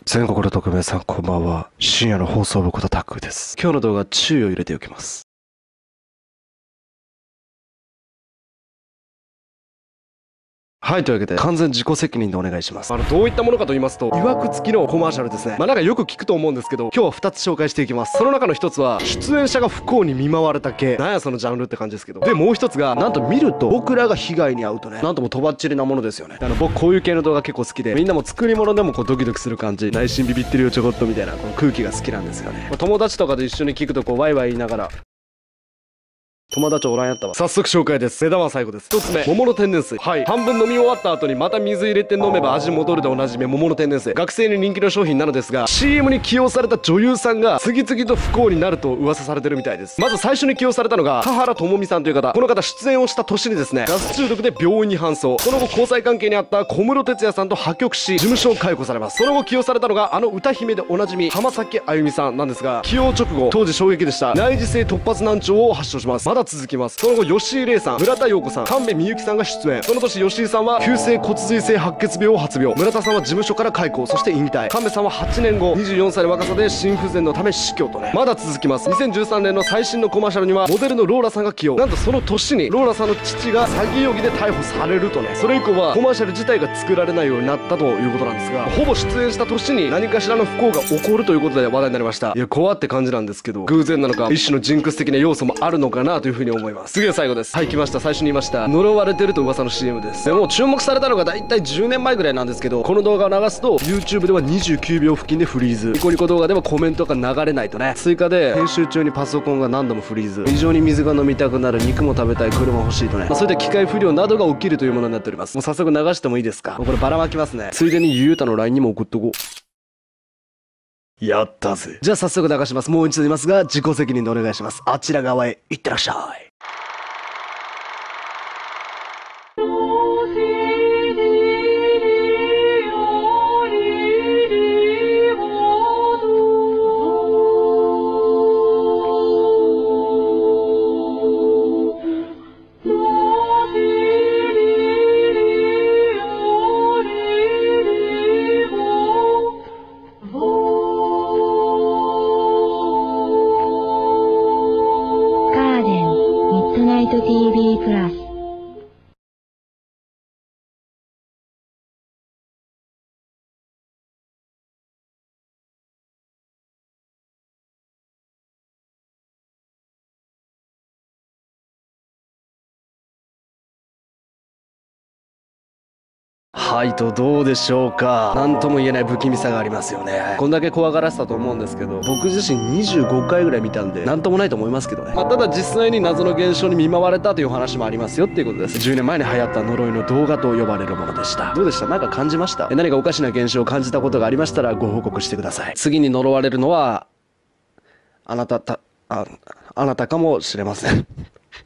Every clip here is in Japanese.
全国の特命さんこんばんは。深夜の放送部ことタックです。今日の動画注意を入れておきます。はい、というわけで完全自己責任でお願いします。どういったものかと言いますと、曰く付きのコマーシャルですね。なんかよく聞くと思うんですけど、今日は2つ紹介していきます。その中の1つは出演者が不幸に見舞われた系、なんやそのジャンルって感じですけど、でもう1つがなんと見ると僕らが被害に遭うとね、なんともとばっちりなものですよね。僕こういう系の動画結構好きで、みんなも作り物でもこうドキドキする感じ、内心ビビってるよちょこっとみたいなこの空気が好きなんですよね。友達とかで一緒に聞くとこうワイワイ言いながら、友達おらんやったわ。早速紹介です。目玉は最後です。1つ目、桃の天然水。はい、半分飲み終わった後にまた水入れて飲めば味戻るでおなじみ桃の天然水。学生に人気の商品なのですが、 CM に起用された女優さんが次々と不幸になると噂されてるみたいです。まず最初に起用されたのが田原智美さんという方。この方出演をした年にですね、ガス中毒で病院に搬送。その後交際関係にあった小室哲哉さんと破局し、事務所を解雇されます。その後起用されたのがあの歌姫でおなじみ浜崎あゆみさんなんですが、起用直後当時衝撃でした内耳性突発難聴を発症します。まだ続きます。その後吉井玲さん、村田陽子さん、神戸美幸さんが出演。その年吉井さんは急性骨髄性白血病を発病、村田さんは事務所から解雇、そして引退。神戸さんは8年後24歳の若さで心不全のため死去とね。まだ続きます。2013年の最新のコマーシャルにはモデルのローラさんが起用。なんとその年にローラさんの父が詐欺容疑で逮捕されるとね。それ以降はコマーシャル自体が作られないようになったということなんですが、ほぼ出演した年に何かしらの不幸が起こるということで話題になりました。いや怖って感じなんですけど、偶然なのか一種のジンクス的な要素もあるのかなというふうに思います。次が最後です。はい、来ました。最初に言いました呪われてると噂の CM です。でも注目されたのがだいたい10年前ぐらいなんですけど、この動画を流すと YouTube では29秒付近でフリーズ、ニコニコ動画でもコメントが流れないとね。追加で編集中にパソコンが何度もフリーズ、非常に水が飲みたくなる、肉も食べたい、車欲しいとね、そういった機械不良などが起きるというものになっております。もう早速流してもいいですか。もうこればらまきますね。ついでにゆうたの LINE にも送っとこう。やったぜ。じゃあ早速流します。もう一度言いますが自己責任でお願いします。あちら側へ行ってらっしゃい。 TV プラス。 はいと、どうでしょうか。なんとも言えない不気味さがありますよね。こんだけ怖がらせたと思うんですけど、僕自身25回ぐらい見たんでなんともないと思いますけどね。ただ実際に謎の現象に見舞われたという話もありますよっていうことです。10年前に流行った呪いの動画と呼ばれるものでした。どうでした？なんか感じました？何かおかしな現象を感じたことがありましたらご報告してください。次に呪われるのはあなたかもしれません。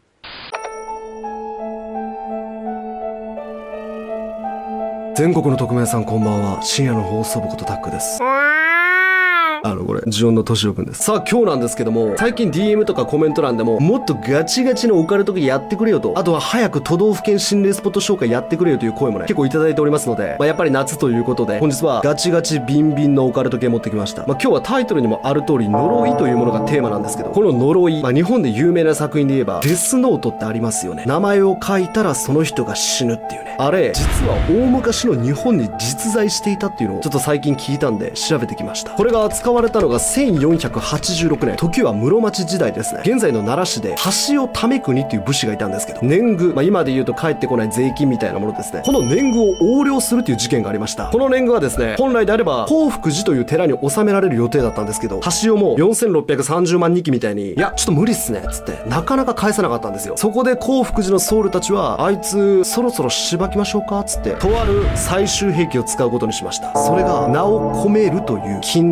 全国の特命さんこんばんは。深夜の放送部ことタックです。これジオンのとしおくんです。さあ今日なんですけども、最近 DM とかコメント欄でももっとガチガチのオカルト系やってくれよと、あとは早く都道府県心霊スポット紹介やってくれよという声もね結構いただいておりますので、やっぱり夏ということで本日はガチガチビンビンのオカルト系持ってきました。今日はタイトルにもある通り呪いというものがテーマなんですけど、この呪い、日本で有名な作品で言えばデスノートってありますよね。名前を書いたらその人が死ぬっていうね。あれ実は大昔の日本に実在していたっていうのをちょっと最近聞いたんで調べてきました。これが使われたのが1486年、時は室町時代ですね。現在の奈良市で橋尾為国っていう武士がいたんですけど、年貢、今で言うと返ってこない税金みたいなものですね。この年貢を横領するっていう事件がありました。この年貢はですね、本来であれば興福寺という寺に納められる予定だったんですけど、橋尾も4630万日記みたいに、いやちょっと無理っすねっつってなかなか返さなかったんですよ。そこで興福寺の僧侶たちは、あいつそろそろしばきましょうかっつってとある最終兵器を使うことにしました。それが名を込めるという禁断の呪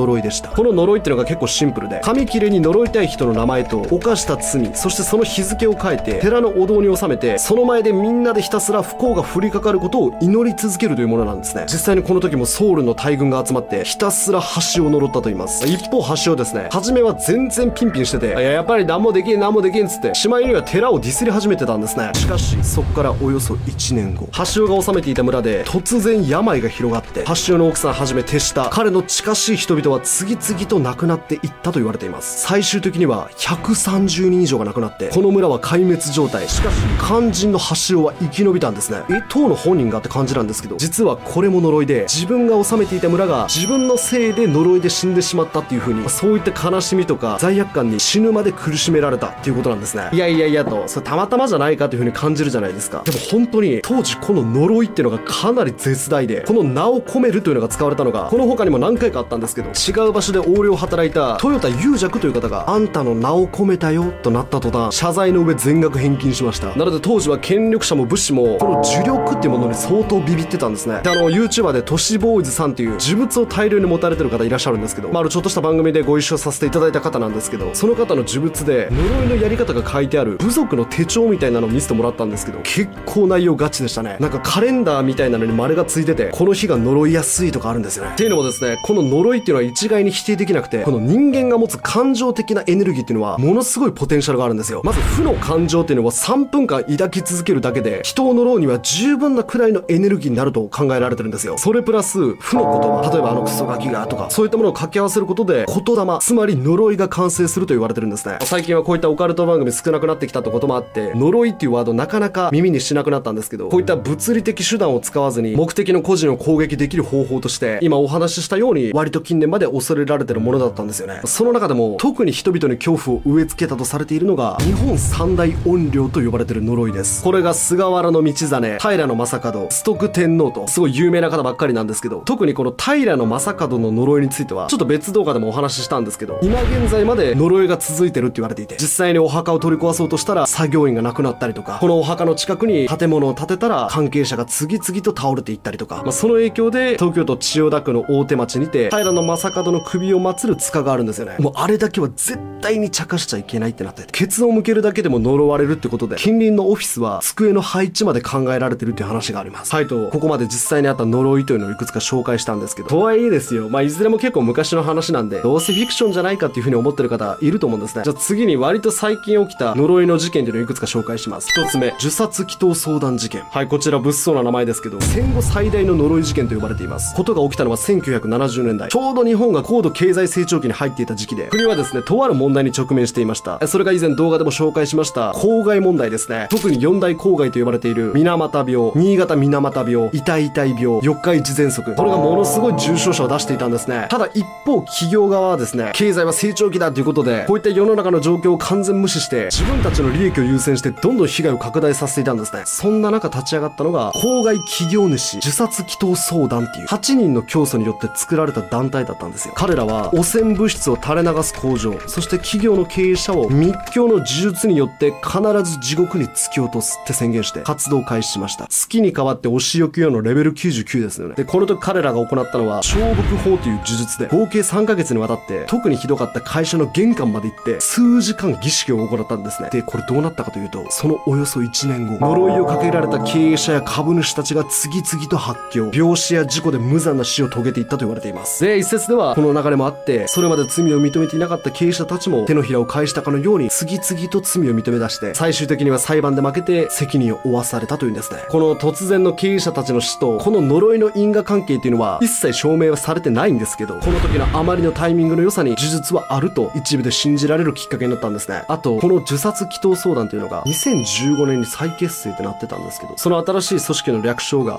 呪いでした。この呪いっていうのが結構シンプルで、紙切れに呪いたい人の名前と犯した罪、そしてその日付を書いて寺のお堂に収めて、その前でみんなでひたすら不幸が降りかかることを祈り続けるというものなんですね。実際にこの時もソウルの大軍が集まってひたすら橋を呪ったと言います。一方橋をですね、初めは全然ピンピンしてて、いややっぱり何もできん何もできんっつって、しまいには寺をディスり始めてたんですね。しかしそこからおよそ1年後、橋尾が治めていた村で突然病が広がって、橋尾の奥さんはじめ手下、彼の近しい人々は次々と亡くなっていったと言われています。最終的には130人以上が亡くなって、この村は壊滅状態。しかし肝心の橋尾は生き延びたんですね。当の本人がって感じなんですけど、実はこれも呪いで、自分が治めていた村が自分のせいで呪いで死んでしまったっていう風に、そういった悲しみとか罪悪感に死ぬまで苦しめられたっていうことなんですね。いやいやいやと、それたまたまじゃないかという風に感じるじゃないですか。でも本当に当時この呪いっていうのがかなり絶大で、この名を込めるというのが使われたのがこの他にも何回かあったんですけど、違う場所で横領を働いた豊田雄尺という方が、あんたの名を込めたよとなった途端、謝罪の上全額返金しました。なので当時は権力者も武士もこの呪力っていうものに相当ビビってたんですね。でYouTuber で都市ボーイズさんっていう呪物を大量に持たれてる方いらっしゃるんですけど、あるちょっとした番組でご一緒させていただいた方なんですけど、その方の呪物で呪いのやり方が書いてある部族の手帳みたいなのを見せてもらったんですけど、結構内容ガチでしたね。なんかカレンダーみたいなのに丸がついてて、この日が呪いやすいとかあるんですよね。っていうのもですね、この呪いっていうのは一概に否定できなくて、この人間が持つ感情的なエネルギーっていうのはものすごいポテンシャルがあるんですよ。まず負の感情っていうのは3分間抱き続けるだけで人を呪うには十分なくらいのエネルギーになると考えられてるんですよ。それプラス負の言葉、例えばクソガキがとか、そういったものを掛け合わせることで言霊、つまり呪いが完成すると言われてるんですね。最近はこういったオカルト番組少なくなってきたってこともあって、呪いっていうワードなかなか耳にしなくなったんですけど、こういった物理的手段を使わずに目的の個人を攻撃できる方法として、今お話ししたように割と近年まで恐れられてるものだったんですよね。その中でも特に人々に恐怖を植え付けたとされているのが日本三大怨霊と呼ばれてる呪いです。これが菅原道真、平将門、崇徳天皇とすごい有名な方ばっかりなんですけど、特にこの平将門の呪いについてはちょっと別動画でもお話ししたんですけど、今現在まで呪いが続いてるって言われていて、実際にお墓を取り壊そうとしたら作業員が亡くなったりとか、このお墓の近くに建物を建てたら関係者が次々と倒れていったりとか、その影響で東京都千代田区の大手町にて平将門の首を祀る塚があるんですよね。もうあれだけは絶対に茶化しちゃいけないってなってて、ケツを向けるだけでも呪われるってことで、近隣のオフィスは机の配置まで考えられてるっていう話があります。はい、とここまで実際にあった呪いというのをいくつか紹介したんですけど、とはいえですよ、いずれも結構昔の話なんで、どうせフィクションじゃないかっていう風に思ってる方いると思うんですね。じゃあ次に割と最近起きた呪いの事件っていうのをいくつか紹介します。一つ目、呪殺祈祷相談事件。はい、こちら物騒な名前ですけど、戦後最大の呪い事件と呼ばれています。ことが起きたのは1970年代、ちょうど日本が高度経済成長期に入っていた時期で、国はですね、とある問題に直面していました。それが以前動画でも紹介しました公害問題ですね。特に四大公害と呼ばれている水俣病、新潟水俣病、痛い病、四日市喘息、これがものすごい重症者を出していたんですね。ただ一方企業側はですね、経済は成長期だということで、こういった世の中の状況を完全無視して自分たちの利益を優先してどんどん被害を拡大させていたんですね。そんな中立ち上がったのが公害企業主呪殺祈祷相談っていう8人の教祖によって作られた団体だったんですよ。彼らは汚染物質を垂れ流す工場、そして企業の経営者を密教の呪術によって必ず地獄に突き落とすって宣言して活動を開始しました。月に代わってお仕置き用のレベル99ですよね。でこの時彼らが行ったのは小木法という呪術で、合計3ヶ月にわたって特にひどかった会社の玄関まで行って数時間儀式を行ったんですね。でこれどうなったかというと、そのおよそ1年後、呪いをかけられた経営者や株主たちが次々と発狂、病死や事故で無残な死を遂げていったと言われています。で一説ではこの流れもあって、それまで罪を認めていなかった経営者たちも手のひらを返したかのように次々と罪を認め出して、最終的には裁判で負けて責任を負わされたというんですね。この突然の経営者たちの死とこの呪いの因果関係っていうのは一切証明はされてないんですけど、この時のあまりのタイミングの良さに呪術はあると一部で信じられるきっかけになったんですね。あとこの呪殺祈祷相談というのが2015年に再結成ってなってたんですけど、その新しい組織の略称が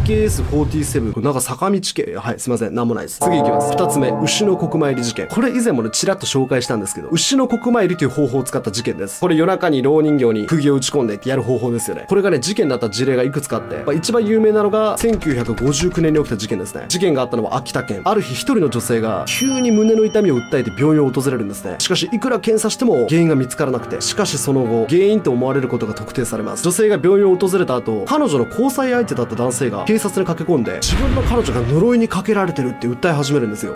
JKS47、なんか坂道系、はいすいませんなんもないです。次行きます。2つ目、牛の国参り事件。これ以前もねちらっと紹介したんですけど、牛の国参りという方法を使った事件です。これ夜中に蝋人形に釘を打ち込んでってやる方法ですよね。これがね事件だった事例がいくつかあって、一番有名なのが1959年に起きた事件ですね。事件があったのは秋田県。ある日一人の女性が急に胸の痛みを訴えて病院を訪れるんですね。しかしいくら検査しても原因が見つからなくて、しかしその後原因と思われることが特定されます。女性が病院を訪れた後、彼女の交際相手だった男性が警察に駆け込んで、自分の彼女が呪いにかけられてるって訴え始めるんですよ。そ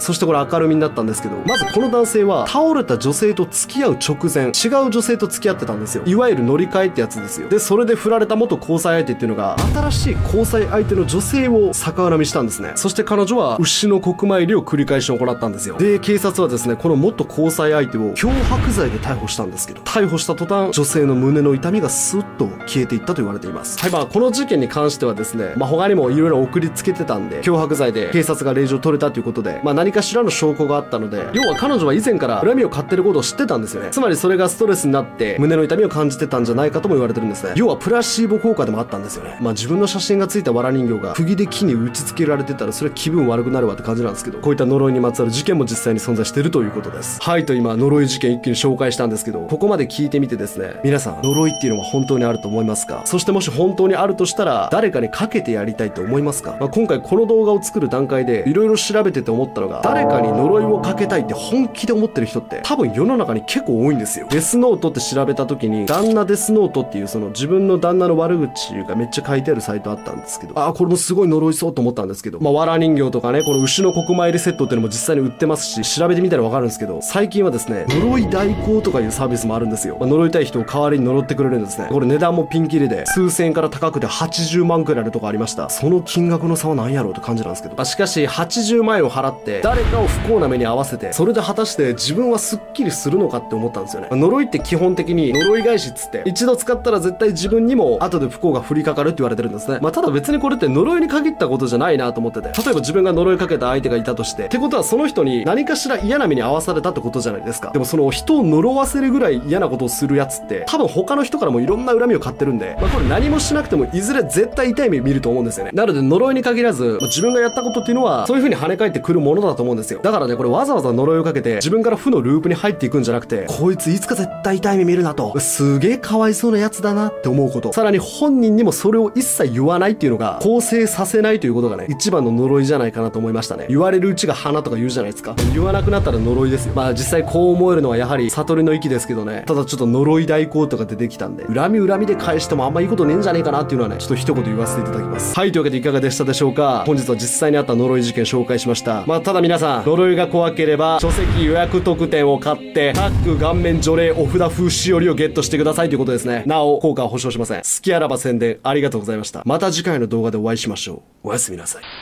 そしてこれ明るみになったんですけど、まずこの男性は倒れた女性と付き合う直前、違う女性と付き合ってたんですよ。いわゆる乗り換えってやつですよ。で、それで振られた元交際相手っていうのが、新しい交際相手の女性を逆恨みしたんですね。そして彼女は牛の国参りを繰り返し行ったんですよ。で、警察はですね、この元交際相手を脅迫罪で逮捕したんですけど、逮捕した途端、女性の胸の痛みがスッと消えていったと言われています。はい、この事件に関してはですね、他にもいろいろ送りつけてたんで、脅迫罪で警察が令状取れたということで、何かしらの証拠があったので、要は彼女は以前から恨みを買ってることを知ってたんですよね。つまりそれがストレスになって胸の痛みを感じてたんじゃないかとも言われてるんですね。要はプラシーボ効果でもあったんですよね。自分の写真がついた藁人形が釘で木に打ち付けられてたら、それは気分悪くなるわって感じなんですけど、こういった呪いにまつわる事件も実際に存在しているということです。はいと、今呪い事件一気に紹介したんですけど、ここまで聞いてみてですね、皆さん呪いっていうのは本当にあると思いますか？そしてもし本当にあるとしたら、誰かにかけてやりたいと思いますか？今回この動画を作る段階でいろいろ調べてて思ったのが、誰かに呪いをかけたいって本気で思ってる人って多分世の中に結構多いんですよ。デスノートって調べた時に、旦那デスノートっていうその自分の旦那の悪口がめっちゃ書いてあるサイトあったんですけど、これもすごい呪いそうと思ったんですけど、わら人形とかね、この牛の国参りセットっていうのも実際に売ってますし、調べてみたらわかるんですけど、最近はですね、呪い代行とかいうサービスもあるんですよ。呪いたい人を代わりに呪ってくれるんですね。これ値段もピンキリで、数千円から高くて80万くらいのとこありました。その金額の差は何やろうって感じなんですけど、しかし80万円を払って誰かを不幸な目に遭わせて、それで果たして自分はスッキリするのかって思ったんですよね。呪いって基本的に呪い返しっつって、一度使ったら絶対自分にも後で不幸が降りかかるって言われてるんですね。ただ別にこれって呪いに限ったことじゃないなと思ってて、例えば自分が呪いかけた相手がいたとして、ってことはその人に何かしら嫌な目に遭わされたってことじゃないですか。でもその人を呪わせるぐらい嫌なことをするやつって多分他の人からもいろんな恨みを買ってるんで、これ何もしなくてもいずれ絶対痛い目見ると思うんですよね。なので呪いに限らず、自分がやったことっていうのはそういう風に跳ね返ってくるものだと思うんですよ。だからね、これわざわざ呪いをかけて自分から負のループに入っていくんじゃなくて、こいついつか絶対痛い目見るなと、すげえかわいそうなやつだなって思うこと、さらに本人にもそれを一切言わないっていうのが、更生させないということがね、一番の呪いじゃないかなと思いましたね。言われるうちが花とか言うじゃないですか。言わなくなったら呪いですよ。実際こう思えるのはやはり悟りの域ですけどね。ただちょっと呪い代行とか出てきたんで、恨みで返してもあんまいいことねえんじゃねえかなっていうのはね、ちょっと一言言わせていただきます。はい、というわけでいかがでしたでしょうか。本日は実際にあった呪い事件紹介しました。ただ皆さん、呪いが怖ければ書籍予約特典を買ってタッグ顔面除霊お札風しおりをゲットしてくださいということですね。なお効果は保証しません。好きあらば宣伝ありがとうございました。また次回の動画でお会いしましょう。おやすみなさい。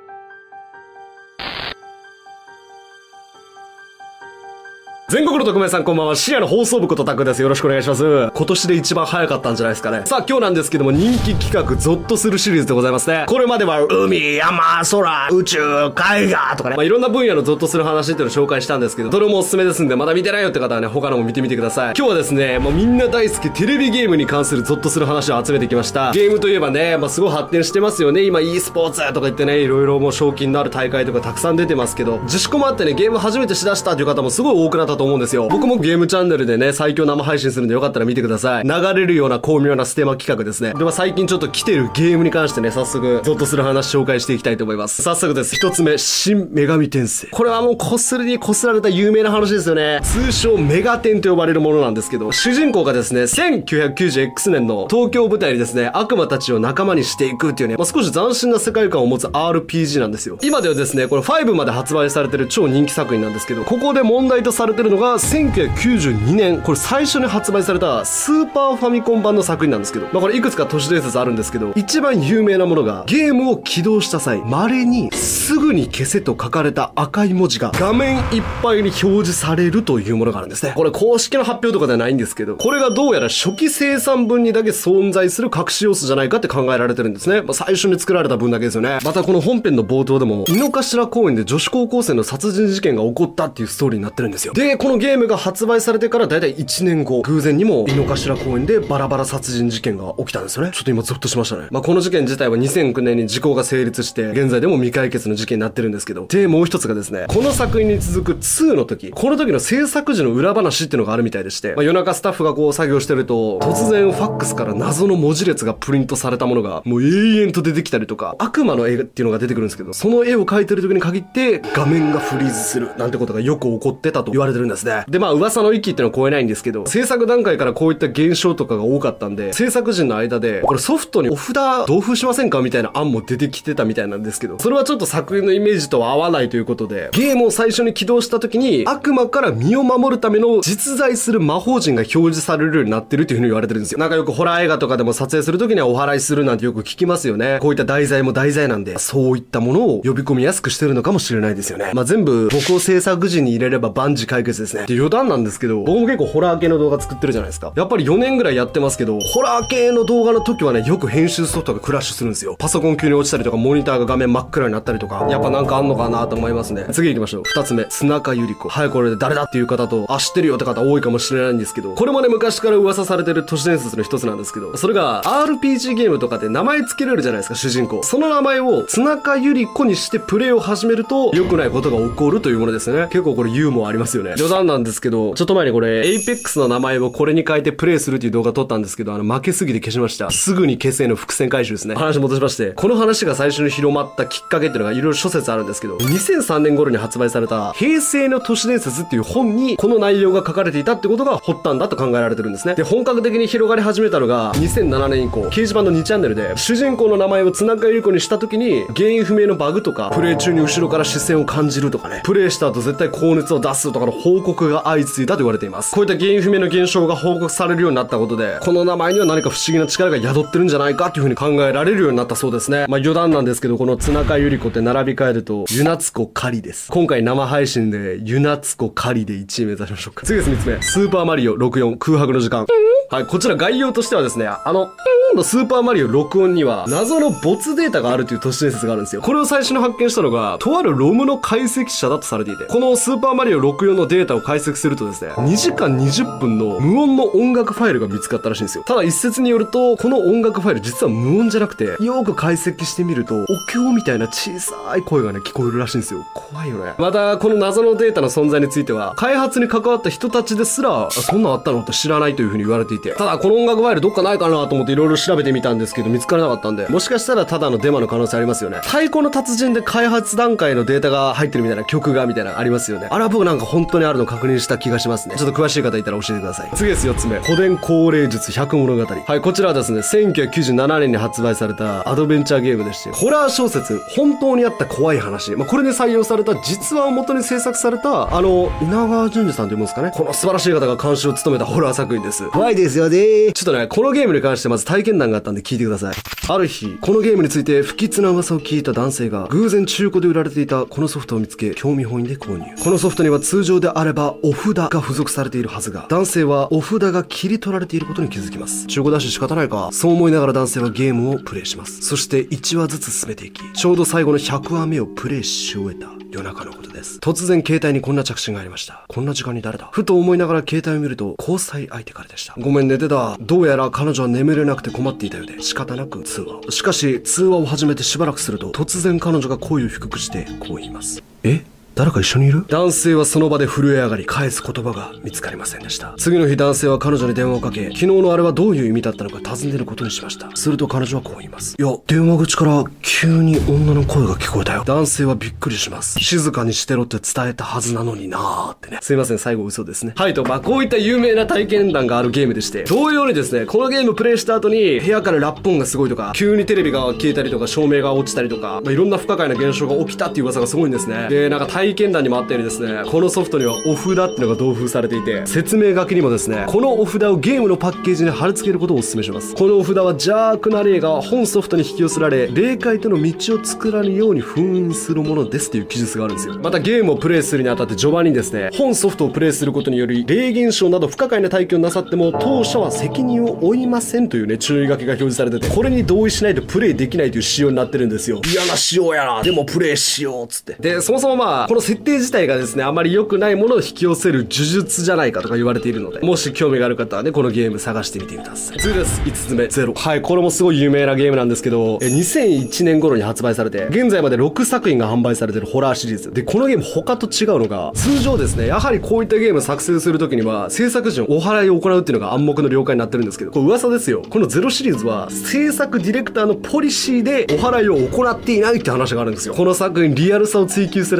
全国の特命さんこんばんは。深夜の放送部ことタクです。よろしくお願いします。今年で一番早かったんじゃないですかね。さあ今日なんですけども、人気企画ゾッとするシリーズでございますね。これまでは海、山、空、宇宙、絵画とかね、いろんな分野のゾッとする話っていうのを紹介したんですけど、どれもおすすめですんで、まだ見てないよって方はね、他のも見てみてください。今日はですね、もうみんな大好きテレビゲームに関するゾッとする話を集めてきました。ゲームといえばね、すごい発展してますよね。今 e スポーツとか言ってね、いろいろもう賞金のある大会とかたくさん出てますけど、自粛もあってね、ゲーム初めてしだしたという方もすごい多くなったと思うんですよ。僕もゲームチャンネルでね、最強生配信するんでよかったら見てください。流れるような巧妙なステマ企画ですね。では最近ちょっと来てるゲームに関してね、早速ゾッとする話紹介していきたいと思います。早速です。一つ目、新女神転生。これはもうこすりにこすられた有名な話ですよね。通称メガテンと呼ばれるものなんですけど、主人公がですね、1990X 年の東京を舞台にですね、悪魔たちを仲間にしていくっていうね、少し斬新な世界観を持つ RPG なんですよ。今ではですね、これ5まで発売されてる超人気作品なんですけど、ここで問題とされてるのが1992年、これ最初に発売されたスーパーファミコン版の作品なんですけど、これいくつか都市伝説あるんですけど、一番有名なものが、ゲームを起動した際、稀にすぐに消せと書かれた赤い文字が画面いっぱいに表示されるというものがあるんですね。これ公式の発表とかではないんですけど、これがどうやら初期生産分にだけ存在する隠し要素じゃないかって考えられてるんですね。最初に作られた分だけですよね。またこの本編の冒頭でも、井の頭公園で女子高校生の殺人事件が起こったっていうストーリーになってるんですよ。で、このゲームが発売されてからだいたい1年後、偶然にも井の頭公園でバラバラ殺人事件が起きたんですよね。ちょっと今ゾッとしましたね。この事件自体は2009年に時効が成立して、現在でも未解決の事件になってるんですけど、で、もう一つがですね、この作品に続く2の時、この時の制作時の裏話っていうのがあるみたいでして、夜中スタッフがこう作業してると、突然ファックスから謎の文字列がプリントされたものが、もう永遠と出てきたりとか、悪魔の絵っていうのが出てくるんですけど、その絵を描いてる時に限って、画面がフリーズする、なんてことがよく起こってたと言われてるんです。 ですね。で、まあ噂の域ってのは超えないんですけど、制作段階からこういった現象とかが多かったんで、制作陣の間で、これソフトにお札同封しませんかみたいな案も出てきてたみたいなんですけど、それはちょっと作品のイメージとは合わないということで、ゲームを最初に起動した時に、悪魔から身を守るための実在する魔法陣が表示されるようになってるっていう風に言われてるんですよ。なんかよくホラー映画とかでも撮影する時にはお祓いするなんてよく聞きますよね。こういった題材も題材なんで、そういったものを呼び込みやすくしてるのかもしれないですよね。まあ、全部僕を制作時に入れれば万事解決ですね。で、余談なんですけど、僕も結構ホラー系の動画作ってるじゃないですか。やっぱり4年ぐらいやってますけど、ホラー系の動画の時はね、よく編集ソフトがクラッシュするんですよ。パソコン急に落ちたりとか、モニターが画面真っ暗になったりとか、やっぱなんかあんのかなと思いますね。次行きましょう。2つ目、須中百合子。はい、これで誰だっていう方と、あ、知ってるよって方多いかもしれないんですけど、これもね、昔から噂されてる都市伝説の一つなんですけど、それが RPG ゲームとかで名前つけれるじゃないですか、主人公。その名前を須中百合子にしてプレイを始めると、良くないことが起こるというものですね。結構これユーモアありますよね。冗談なんですけど、ちょっと前にこれ、Apex の名前をこれに変えてプレイするっていう動画撮ったんですけど、負けすぎて消しました。すぐに消せの伏線回収ですね。話戻しまして、この話が最初に広まったきっかけっていうのがいろいろ諸説あるんですけど、2003年頃に発売された、平成の都市伝説っていう本に、この内容が書かれていたってことが発端だと考えられてるんですね。で、本格的に広がり始めたのが、2007年以降、掲示板の2チャンネルで、主人公の名前を津中百合子にした時に、原因不明のバグとか、プレイ中に後ろから視線を感じるとかね、プレイした後絶対高熱を出すとかの報告が相次いだと言われています。こういった原因不明の現象が報告されるようになったことで、この名前には何か不思議な力が宿ってるんじゃないかっていう風に考えられるようになったそうですね。まあ余談なんですけど、この津中百合子って並び替えると、ゆなつこかりです。今回生配信で、ゆなつこかりで1位目指しましょうか。次です、3つ目。スーパーマリオ64空白の時間。はい、こちら概要としてはですね、のスーパーマリオ録音には謎の没データがあるという都市伝説があるんですよ。これを最初に発見したのが、とあるロムの解析者だとされていて、このスーパーマリオ64のデータを解析するとですね、2時間20分の無音の音楽ファイルが見つかったらしいんですよ。ただ一説によると、この音楽ファイル実は無音じゃなくて、よーく解析してみると、お経みたいな小さい声がね、聞こえるらしいんですよ。怖いよね。また、この謎のデータの存在については、開発に関わった人たちですら、そんなんあったのって知らないという風に言われていて、ただこの音楽ファイルどっかないかなと思っていろいろ調べてみたんですけど、見つからなかったんで、もしかしたらただのデマの可能性ありますよね。太鼓の達人で開発段階のデータが入ってるみたいな曲がみたいなありますよね。あれは僕なんか本当にあるの確認した気がしますね。ちょっと詳しい方いたら教えてください。次です、4つ目。古典高齢術100物語。はい、こちらはですね、1997年に発売されたアドベンチャーゲームでして、ホラー小説、本当にあった怖い話。これで採用された実話を元に制作された、稲川淳二さんというんですかね。この素晴らしい方が監修を務めたホラー作品です。怖いですよね。ちょっとね、このゲームに関してまず体験談があったんで聞いてください。ある日、このゲームについて不吉な噂を聞いた男性が偶然中古で売られていたこのソフトを見つけ、興味本位で購入。このソフトには通常であればお札が付属されているはずが、男性はお札が切り取られていることに気づきます。中古だし仕方ないか。そう思いながら男性はゲームをプレイします。そして1話ずつ進めていき、ちょうど最後の100話目をプレイし終えた夜中のことです。突然携帯にこんな着信がありました。こんな時間に誰だ？ふと思いながら携帯を見ると、交際相手からでした。ごめん寝てた。どうやら彼女は眠れなくて困っていたようで、仕方なく通話を。しかし、通話を始めてしばらくすると、突然彼女が声を低くして、こう言います。誰か一緒にいる？男性はその場で震え上がり、返す言葉が見つかりませんでした。次の日男性は彼女に電話をかけ、昨日のあれはどういう意味だったのか尋ねることにしました。すると彼女はこう言います。いや、電話口から急に女の声が聞こえたよ。男性はびっくりします。静かにしてろって伝えたはずなのになーってね。すいません、最後嘘ですね。はいと、こういった有名な体験談があるゲームでして、同様にですね、このゲームプレイした後に部屋からラップ音がすごいとか、急にテレビが消えたりとか、照明が落ちたりとか、いろんな不可解な現象が起きたっていう噂がすごいんですね。で、なんか体験談にもあったようにですね、このソフトにはお札ってのが同封されていて、説明書きにもですね、このお札をゲームのパッケージに貼り付けることをお勧めします。このお札は邪悪な霊が本ソフトに引き寄せられ、霊界との道を作らぬように封印するものですという記述があるんですよ。またゲームをプレイするにあたって序盤にですね、本ソフトをプレイすることにより霊現象など不可解な体験をなさっても当社は責任を負いませんというね、注意書きが表示されてて、これに同意しないとプレイできないという仕様になってるんですよ。嫌な仕様やな、でもプレイしようっつって。で、そもそもこの設定自体がですね、あまり良くないものを引き寄せる呪術じゃないかとか言われているので、もし興味がある方はね、このゲーム探してみてください。次です。5つ目、ゼロ。はい、これもすごい有名なゲームなんですけど、2001年頃に発売されて、現在まで6作品が販売されてるホラーシリーズ。で、このゲーム他と違うのが、通常ですね、やはりこういったゲームを作成するときには、制作時にお祓いを行うっていうのが暗黙の了解になってるんですけど、これ噂ですよ。このゼロシリーズは、制作ディレクターのポリシーでお祓いを行っていないって話があるんですよ。この作品リアルさを追求するために、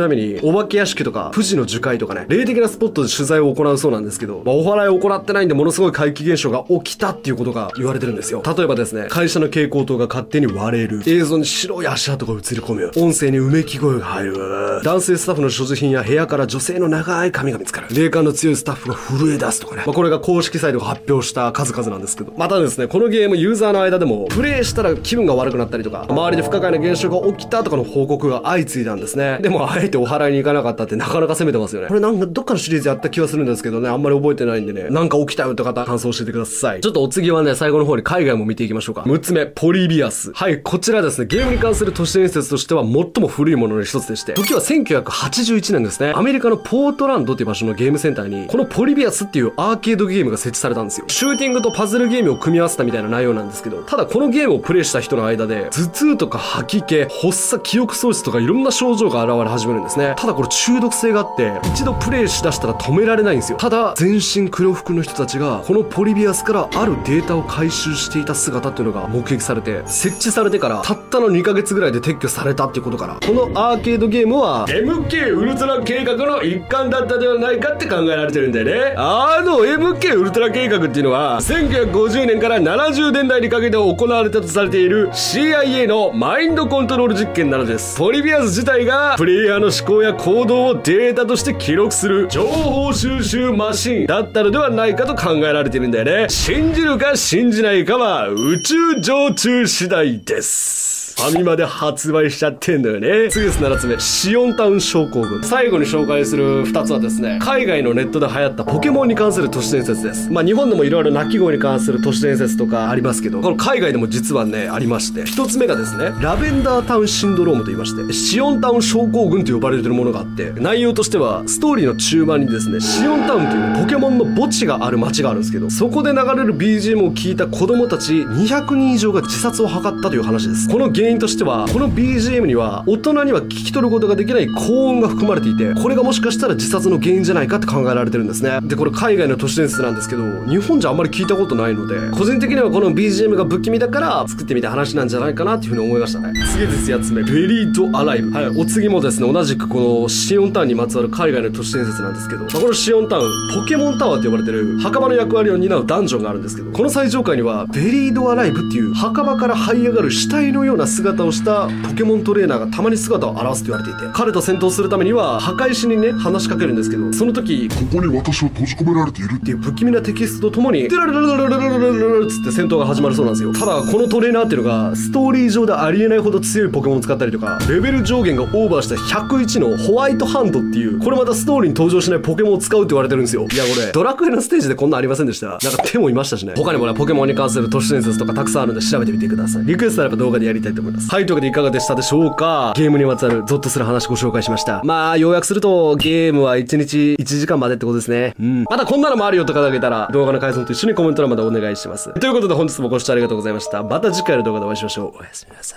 お化け屋敷とか富士の樹海とかね、霊的なスポットで取材を行うそうなんですけど、お祓いを行ってないんでものすごい怪奇現象が起きたっていうことが言われてるんですよ。例えばですね、会社の蛍光灯が勝手に割れる、映像に白い足跡が映り込む、音声にうめき声が入る、男性スタッフの所持品や部屋から女性の長い髪が見つかる、霊感の強いスタッフが震え出すとかね、これが公式サイトが発表した数々なんですけど、またですね、このゲームユーザーの間でもプレイしたら気分が悪くなったりとか、周りで不可解な現象が起きたとかの報告が相次いだんですね。でもあえてお祓いに行かなかったってなかなか攻めてますよね。これなんかどっかのシリーズやった気はするんですけどね、あんまり覚えてないんでね、なんか起きたよって方感想教えてください。ちょっとお次はね、最後の方に海外も見ていきましょうか。6つ目、ポリビアス。はい、こちらですね、ゲームに関する都市伝説としては最も古いものの一つでして、時は1981年ですね、アメリカのポートランドっていう場所のゲームセンターにこのポリビアスっていうアーケードゲームが設置されたんですよ。シューティングとパズルゲームを組み合わせたみたいな内容なんですけど、ただこのゲームをプレイした人の間で頭痛とか吐き気、発作、記憶喪失とかいろんな症状が現れ始めるんですね。ただこれ中毒性があって一度プレイしだしたら止められないんですよ。ただ全身黒服の人たちがこのポリビアスからあるデータを回収していた姿っていうのが目撃されて、設置されてからたったの2ヶ月ぐらいで撤去されたっていうことから、このアーケードゲームは MK ウルトラ計画の一環だったではないかって考えられてるんだよね。MK ウルトラ計画っていうのは1950年から70年代にかけて行われたとされている CIA のマインドコントロール実験なのです。ポリビアス自体がプレイヤーの思考や行動をデータとして記録する情報収集マシンだったのではないかと考えられているんだよね。信じるか信じないかは宇宙常駐次第です。ファミマで発売しちゃってんだよね。次です。7つ目、シオンタウン症候群。最後に紹介する2つはですね、海外のネットで流行ったポケモンに関する都市伝説です。日本でもいろいろ鳴き声に関する都市伝説とかありますけど、この海外でも実はねありまして、1つ目がですね、ラベンダータウンシンドロームと言いまして、シオンタウン症候群と呼ばれているものがあって、内容としてはストーリーの中盤にですね、シオンタウンというポケモンの墓地がある町があるんですけど、そこで流れる BGM を聞いた子供たち200人以上が自殺を図ったという話です。この原因としては、この BGM には大人には聞き取ることができない高音が含まれていて、これがもしかしたら自殺の原因じゃないかって考えられてるんですね。でこれ海外の都市伝説なんですけど、日本じゃあんまり聞いたことないので、個人的にはこの BGM が不気味だから作ってみた話なんじゃないかなっていうふうに思いましたね。次です。8つ目、ベリードアライブ。はい、お次もですね、同じくこのシオンタウンにまつわる海外の都市伝説なんですけど、このシオンタウンポケモンタワーって呼ばれてる墓場の役割を担うダンジョンがあるんですけど、この最上階にはベリードアライブっていう墓場から這い上がる死体のような姿をしたポケモントレーナーがたまに姿を現すと言われていて、彼と戦闘するためには墓石にね話しかけるんですけど、その時ここに私は閉じ込められているっていう不気味なテキストとともにデラララララララララつって戦闘が始まるそうなんですよ。ただこのトレーナーっていうのがストーリー上でありえないほど強いポケモンを使ったりとか、レベル上限がオーバーした101のホワイトハンドっていう、これまたストーリーに登場しないポケモンを使うって言われてるんですよ。いやこれドラクエのステージでこんなんありませんでした？なんか手もいましたしね。他にもねポケモンに関する都市伝説とかたくさんあるんで調べてみてください。リクエストあれば動画でやりたいと思います。はい、というわけでいかがでしたでしょうか。ゲームにまつわるゾッとする話ご紹介しました。要約するとゲームは1日1時間までってことですね。またこんなのもあるよとかだけたら動画の改善と一緒にコメント欄までお願いします。ということで本日もご視聴ありがとうございました。また次回の動画でお会いしましょう。おやすみなさい。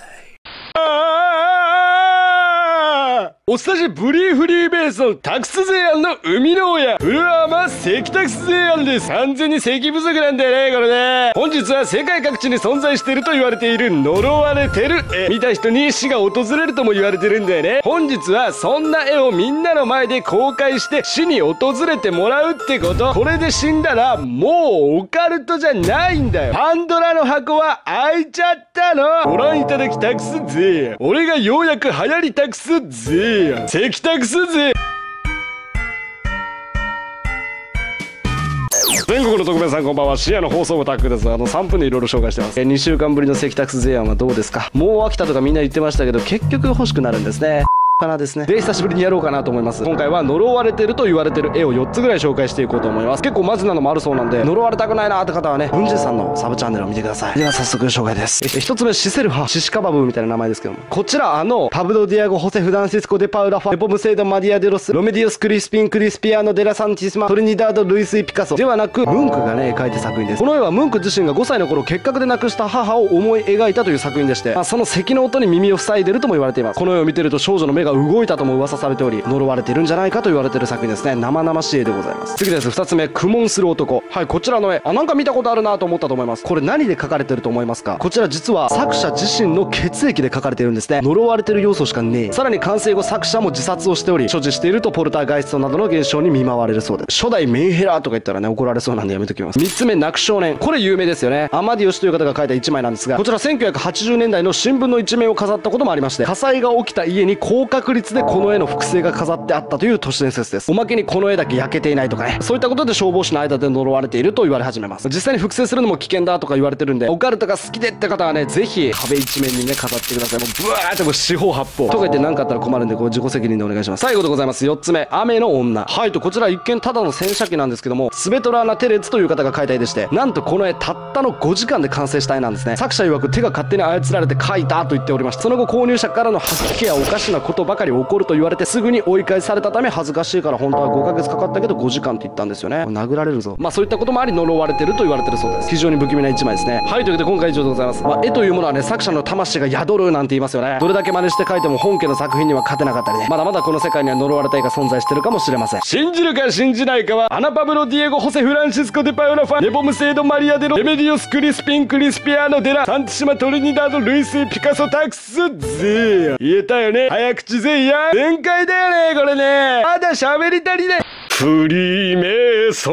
おスタジブリーフリーベースのタクス税案の生みの親、フルアーマー石タクス税案です。完全に石不足なんだよね、これね。本日は世界各地に存在していると言われている呪われてる絵。見た人に死が訪れるとも言われてるんだよね。本日はそんな絵をみんなの前で公開して死に訪れてもらうってこと。これで死んだらもうオカルトじゃないんだよ。パンドラの箱は開いちゃったの。ご覧いただきタクス税案。俺がようやく流行りタクス税案。石タクス税。全国の特命さんこんばんは。深夜の放送部タックです。3分でいろいろ紹介してます。2週間ぶりの石タクス税案はどうですか？もう飽きたとかみんな言ってましたけど、結局欲しくなるんですね。かなですね。で、久しぶりにやろうかなと思います。今回は呪われてると言われてる絵を4つぐらい紹介していこうと思います。結構マジなのもあるそうなんで、呪われたくないなーって方はね、文治さんのサブチャンネルを見てください。では早速紹介です。1つ目、シセルハ、シシカバブみたいな名前ですけども、こちらパブロ・ディアゴ・ホセ・フランシスコ・デ・パウラ・ファ・レポムセイド・マディア・デロス、ロメディオス・クリスピン・クリスピアーノ・デラ・サンティスマ、トリニダード・ルイス・ピカソではなく、ムンクがね、描いた作品です。この絵はムンク自身が5歳の頃結核で亡くした母を思い描いたという作品でして、その咳の音に耳を塞いでるとも言われています。この絵を見てると少女の目が動いたとも噂されており、呪われているんじゃないかと言われている作品ですね。生々しい絵でございます。次です。2つ目、苦悶する男。はい、こちらの絵、なんか見たことあるなと思ったと思います。これ何で描かれてると思いますか？こちら実は作者自身の血液で描かれているんですね。呪われてる要素しかねえ。さらに完成後作者も自殺をしており、所持しているとポルターガイストなどの現象に見舞われるそうです。初代メンヘラとか言ったらね、怒られそうなんでやめときます。3つ目、泣く少年。これ有名ですよね。アマディオシという方が描いた1枚なんですが、こちら1980年代の新聞の一面を飾ったこともありまして、火災が起きた家に高確率でこの絵の複製が飾ってあったという都市伝説です。おまけにこの絵だけ焼けていないとかね、そういったことで消防士の間で呪われていると言われ始めます。実際に複製するのも危険だとか言われてるんで、オカルトが好きでって方はね、ぜひ壁一面にね飾ってください。もうブワーってもう四方八方とか言って何かあったら困るんで、こう自己責任でお願いします。最後でございます。4つ目、雨の女。はいと、こちら一見ただの洗車機なんですけども、スベトラーナ・テレツという方が描いた絵でして、なんとこの絵たったの5時間で完成した絵なんですね。作者曰く手が勝手に操られて描いたと言っておりまして、その後購入者からの吐き気やおかしなことばかり起こると言われて、すぐに追い返されたため恥ずかしいから本当は5ヶ月かかったけど5時間って言ったんですよね。殴られるぞ。まあそういったこともあり呪われてると言われてるそうです。非常に不気味な一枚ですね。はい、ということで今回以上でございます。絵というものはね、作者の魂が宿るなんて言いますよね。どれだけ真似して描いても本家の作品には勝てなかったりね、まだまだこの世界には呪われた絵が存在してるかもしれません。信じるか信じないかはアナパブロ・ディエゴ・ホセ・フランシスコ・デ・パウラ・ファン・ネボムセード・マリア・デロ・レメディオス・クリスピン・クリスピアーノ・デラ・サンティシマ・トリニダード・ルイス・ピカソ・タクス・ゼーヤ。言えたよね、早口ゼイヤ。全開だよねこれね。まだ喋り足りない。プリメソ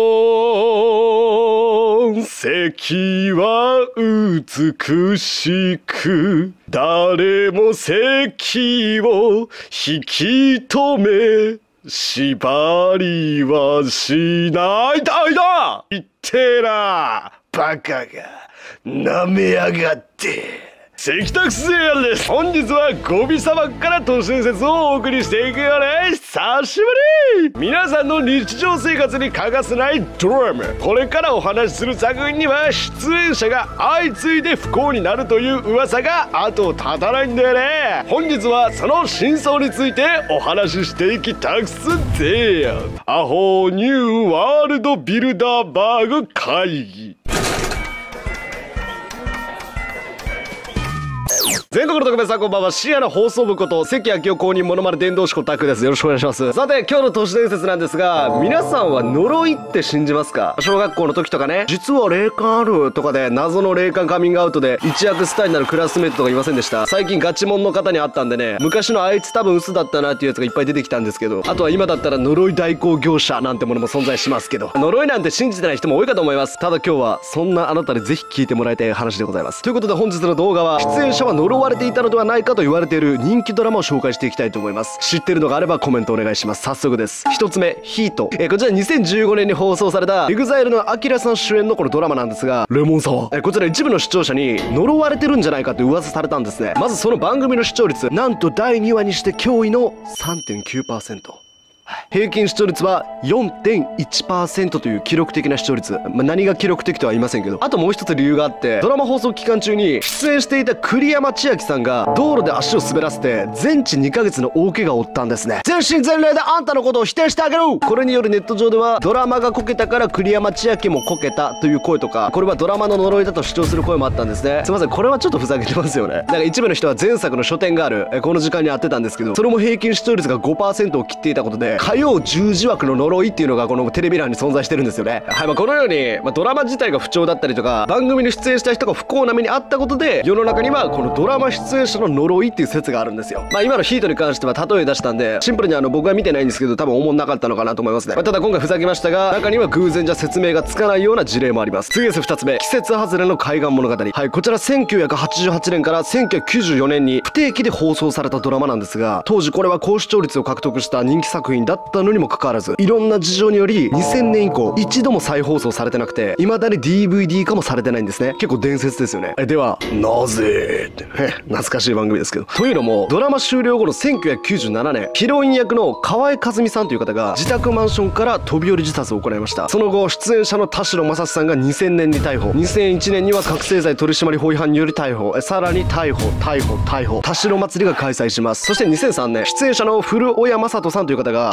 ン席は美しく、誰も席を引き止め縛りはしないだいだ。言ってなバカがなめやがって。関タクスゼヤです。本日はゴビ砂漠から都市伝説をお送りしていくよね。久しぶり。皆さんの日常生活に欠かせないドラマ。これからお話しする作品には出演者が相次いで不幸になるという噂が後を絶たないんだよね。本日はその真相についてお話ししていきたくすぜや。アホニューワールドビルダーバーグ会議。全国の特別さんこんばんは。深夜の放送部こと関明夫公認モノマネ伝道師ことタクです。よろしくお願いします。さて今日の都市伝説なんですが、皆さんは呪いって信じますか？小学校の時とかね、実は霊感あるとかで謎の霊感カミングアウトで一躍スターになるクラスメートとかいませんでした？最近ガチモンの方に会ったんでね、昔のあいつ多分嘘だったなっていうやつがいっぱい出てきたんですけど、あとは今だったら呪い代行業者なんてものも存在しますけど、呪いなんて信じてない人も多いかと思います。ただ今日はそんなあなたにぜひ聞いてもらいたい話でございます。ということで本日の動画は、出演者は呪われていたのではないかと言われている人気ドラマを紹介していきたいと思います。知ってるのがあればコメントお願いします。早速です。一つ目、ヒート。こちら2015年に放送された EXILE のアキラさん主演のこのドラマなんですが、レモンサワー。こちら一部の視聴者に呪われてるんじゃないかと噂されたんですね。まずその番組の視聴率、なんと第2話にして驚異の 3.9%。平均視聴率は 4.1% という記録的な視聴率。何が記録的とは言いませんけど、あともう一つ理由があって、ドラマ放送期間中に出演していた栗山千明さんが道路で足を滑らせて全治2ヶ月の大怪我を負ったんですね。全身全霊であんたのことを否定してあげる。これによるネット上では、ドラマがこけたから栗山千明もこけたという声とか、これはドラマの呪いだと主張する声もあったんですね。すいません、これはちょっとふざけてますよね。なんか一部の人は前作の書店があるこの時間に会ってたんですけど、それも平均視聴率が 5% を切っていたことで、火曜10時枠の呪いっていうのがこのテレビ欄に存在してるんですよね。はい、このように、ドラマ自体が不調だったりとか、番組に出演した人が不幸な目にあったことで、世の中にはこのドラマ出演者の呪いっていう説があるんですよ。今のヒートに関しては例え出したんで、シンプルに僕は見てないんですけど、多分思んなかったのかなと思いますね。ただ今回ふざけましたが、中には偶然じゃ説明がつかないような事例もあります。次です。2つ目、季節外れの海岸物語。はい、こちら1988年から1994年に不定期で放送されたドラマなんですが、当時これは高視聴率を獲得した人気作品だったのにもかかわらず、いろんな事情により2000年以降一度も再放送されてなくて、未だに DVD 化もされてないんですね。結構伝説ですよね。ではなぜって懐かしい番組ですけど、というのもドラマ終了後の1997年、ヒロイン役の河合和美さんという方が自宅マンションから飛び降り自殺を行いました。その後出演者の田代正史さんが2000年に逮捕、2001年には覚醒剤取締法違反により逮捕、さらに逮捕田代祭りが開催します。そして2003年、出演者の古尾谷正人さんという方が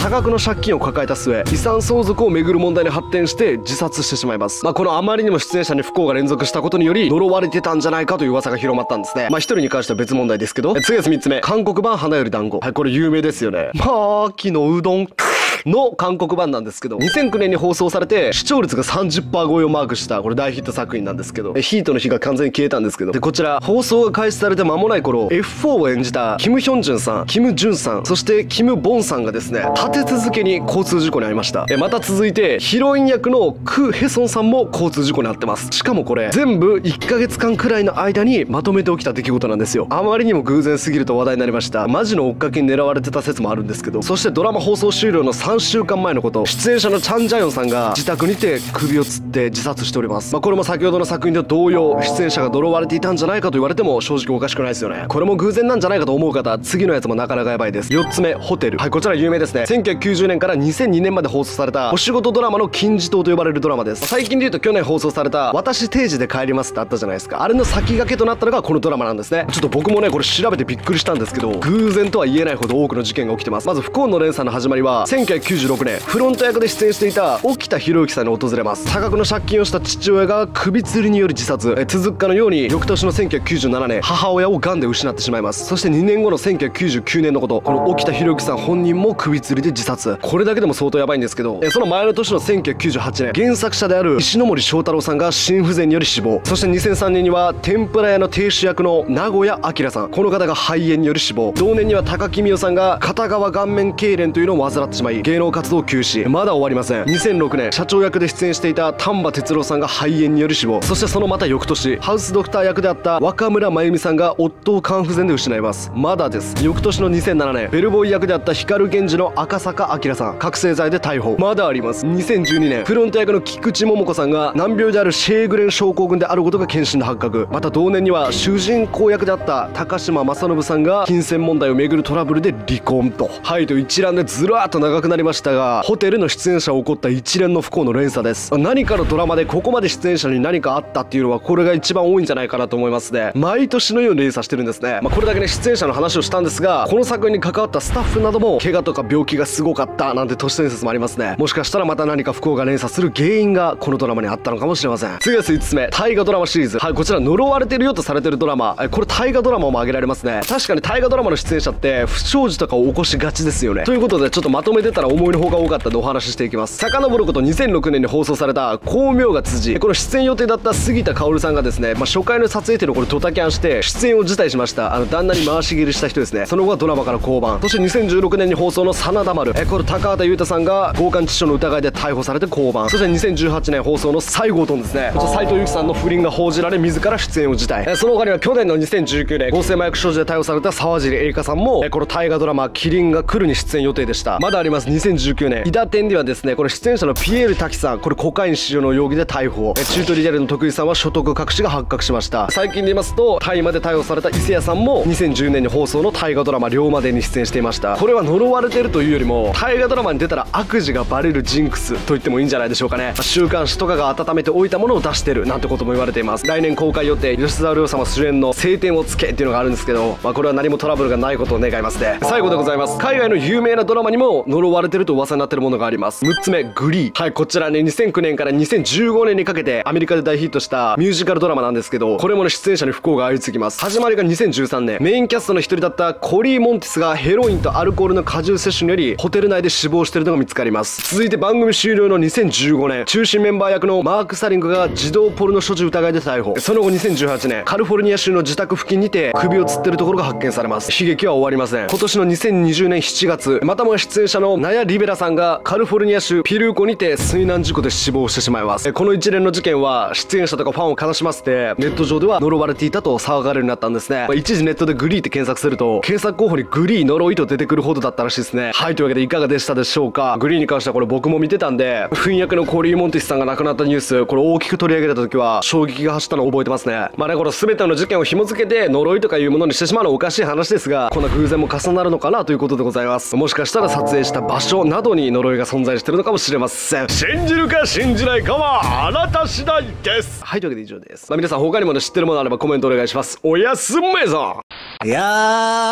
多額の借金を抱えた末、遺産相続をめぐる問題に発展して自殺してしまいます。このあまりにも出演者に不幸が連続したことにより呪われてたんじゃないかという噂が広まったんですね。一人に関しては別問題ですけど、次です3つ目。韓国版花より団子。これ有名ですよね。秋のうどんの韓国版なんですけど、2009年に放送されて視聴率が 30% 超えをマークしたこれ大ヒット作品なんですけど、ヒートの火が完全に消えたんですけど、でこちら放送が開始されて間もない頃、 F4 を演じたキム・ヒョンジュンさん、キム・ジュンさん、そしてキム・ボンさんがですね、立て続けに交通事故に遭いました。また続いてヒロイン役のク・ヘソンさんも交通事故に遭ってます。しかもこれ全部1ヶ月間くらいの間にまとめて起きた出来事なんですよ。あまりにも偶然すぎると話題になりました。マジの追っかけに狙われてた説もあるんですけど、そしてドラマ放送終了の3週間前のこと、出演者のチャン・ジャヨンさんが自宅にて首を吊って自殺しております。これも先ほどの作品と同様、出演者が呪われていたんじゃないかと言われても正直おかしくないですよね。これも偶然なんじゃないかと思う方、次のやつもなかなかやばいです。4つ目、ホテル。こちら有名ですね。1990年から2002年まで放送されたお仕事ドラマの金字塔と呼ばれるドラマです。最近で言うと去年放送された私定時で帰りますってあったじゃないですか。あれの先駆けとなったのがこのドラマなんですね。ちょっと僕もねこれ調べてびっくりしたんですけど、偶然とは言えないほど多くの事件が起きてます。まず不幸の連鎖の始まりは1996年、フロント役で出演していた沖田博之さんに訪れます。多額の借金をした父親が首吊りによる自殺。続くかのように翌年の1997年、母親を癌で失ってしまいます。そして2年後の1999年のこと、この沖田博之さん本人も首吊りで自殺。これだけでも相当やばいんですけど、その前の年の1998年、原作者である石ノ森章太郎さんが心不全により死亡。そして2003年には天ぷら屋の亭主役の名古屋明さん、この方が肺炎により死亡。同年には高木美代さんが片側顔面痙攣というのを患ってしまい芸能活動休止。まだ終わりません。2006年、社長役で出演していた丹波哲郎さんが肺炎により死亡。そしてそのまた翌年、ハウスドクター役であった若村真由美さんが夫を肝不全で失います。まだです。翌年の2007年、ベルボーイ役であった光源氏の赤坂明さん、覚醒剤で逮捕。まだあります。2012年、フロント役の菊池桃子さんが難病であるシェーグレン症候群であることが検診で発覚。また同年には主人公役であった高島正信さんが金銭問題をめぐるトラブルで離婚と。と一覧でずらーっと長くなりましたが、ホテルの出演者を起こった一連の不幸の連鎖です。何かのドラマでここまで出演者に何かあったっていうのはこれが一番多いんじゃないかなと思いますね。毎年のように連鎖してるんですね。これだけね出演者の話をしたんですが、この作品に関わったスタッフなども怪我とか病気がすごかったなんて都市伝説もありますね。もしかしたらまた何か不幸が連鎖する原因がこのドラマにあったのかもしれません。次です5つ目、大河ドラマシリーズ。こちら呪われてるよとされてるドラマ、これ大河ドラマも挙げられますね。確かに大河ドラマの出演者って不祥事とかを起こしがちですよね。ということでちょっとまとめてたら思いの方が多かったんでお話ししていきます。遡ること2006年に放送された光明が辻、この出演予定だった杉田薫さんがですね、初回の撮影っていうのをこれドタキャンして出演を辞退しました。旦那に回し蹴りした人ですね。その後はドラマから降板。そして2016年に放送の真田丸、これ高畑裕太さんが強姦致傷の疑いで逮捕されて降板。そして2018年放送の西郷敦ですね、こちら斉藤由貴さんの不倫が報じられ自ら出演を辞退。その他には去年の2019年合成麻薬所持で逮捕された沢尻エリカさんもこの大河ドラマ麒麟が来るに出演予定でした。まだあります。2019年、伊達天ではですね、これ出演者のピエール滝さん、これコカイン使用の容疑で逮捕。チュートリアルの徳井さんは所得隠しが発覚しました。最近で言いますと大麻で逮捕された伊勢谷さんも2010年に放送の大河ドラマ龍馬伝に出演していました。これは呪われてるというよりも大河ドラマに出たら悪事がバレるジンクスと言ってもいいんじゃないでしょうかね。週刊誌とかが温めておいたものを出してるなんてことも言われています。来年公開予定、吉沢亮様主演の晴天をつけっていうのがあるんですけど、これは何もトラブルがないことを願いますね。最後でございます。海外の有名なドラマにも呪われてると噂になってるものがあります。6つ目、グリー。こちらね2009年から2015年にかけてアメリカで大ヒットしたミュージカルドラマなんですけど、これもね出演者に不幸が相次ぎます。始まりが2013年、メインキャストの一人だったコリー・モンティスがヘロインとアルコールの過重摂取によりホテル内で死亡しているのが見つかります。続いて番組終了の2015年、中心メンバー役のマーク・サリングが児童ポルノ所持疑いで逮捕。その後2018年、カリフォルニア州の自宅付近にて首を吊ってるところが発見されます。悲劇は終わりません。今年の2020年7月、またもや出演者のナヤ・リベラさんがカリフォルニア州ピルーコにて水難事故で死亡してしまいます。この一連の事件は出演者とかファンを悲しませてネット上では呪われていたと騒がれるようになったんですね。一時ネットでグリーって検索すると検索候補にグリー呪いと出てくるほどだったらしいですね。というわけでいかがでしたでしょうか。グリーに関してはこれ僕も見てたんで、不倫役のコリー・モンティスさんが亡くなったニュース、これ大きく取り上げた時は衝撃が走ったのを覚えてますね。この全ての事件を紐付けて呪いとかいうものにしてしまうのはおかしい話ですが、こんな偶然も重なるのかなということでございます。もしかしたら撮影した場所などに呪いが存在しているのかもしれません。信じるか信じないかはあなた次第です。というわけで以上です。皆さん他にもね知ってるものあればコメントお願いします。おやすみぞ。 いやー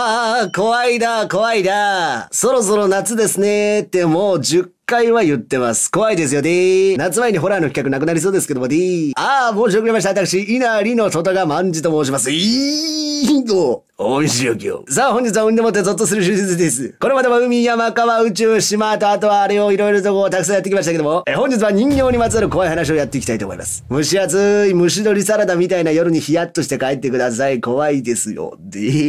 怖いな、怖いな。そろそろ夏ですねってもう10回は言ってます。怖いですよ夏前にホラーの企画なくなりそうですけども申し遅れました。私、稲荷の外が万事と申します。大石よきよ。さあ、本日は運でもってゾッとする手術です。これまでは海、山、川、宇宙、島と、あとはあれをいろいろとたくさんやってきましたけども、本日は人形にまつわる怖い話をやっていきたいと思います。蒸し暑い蒸し鶏サラダみたいな夜にヒヤッとして帰ってください。怖いですよ。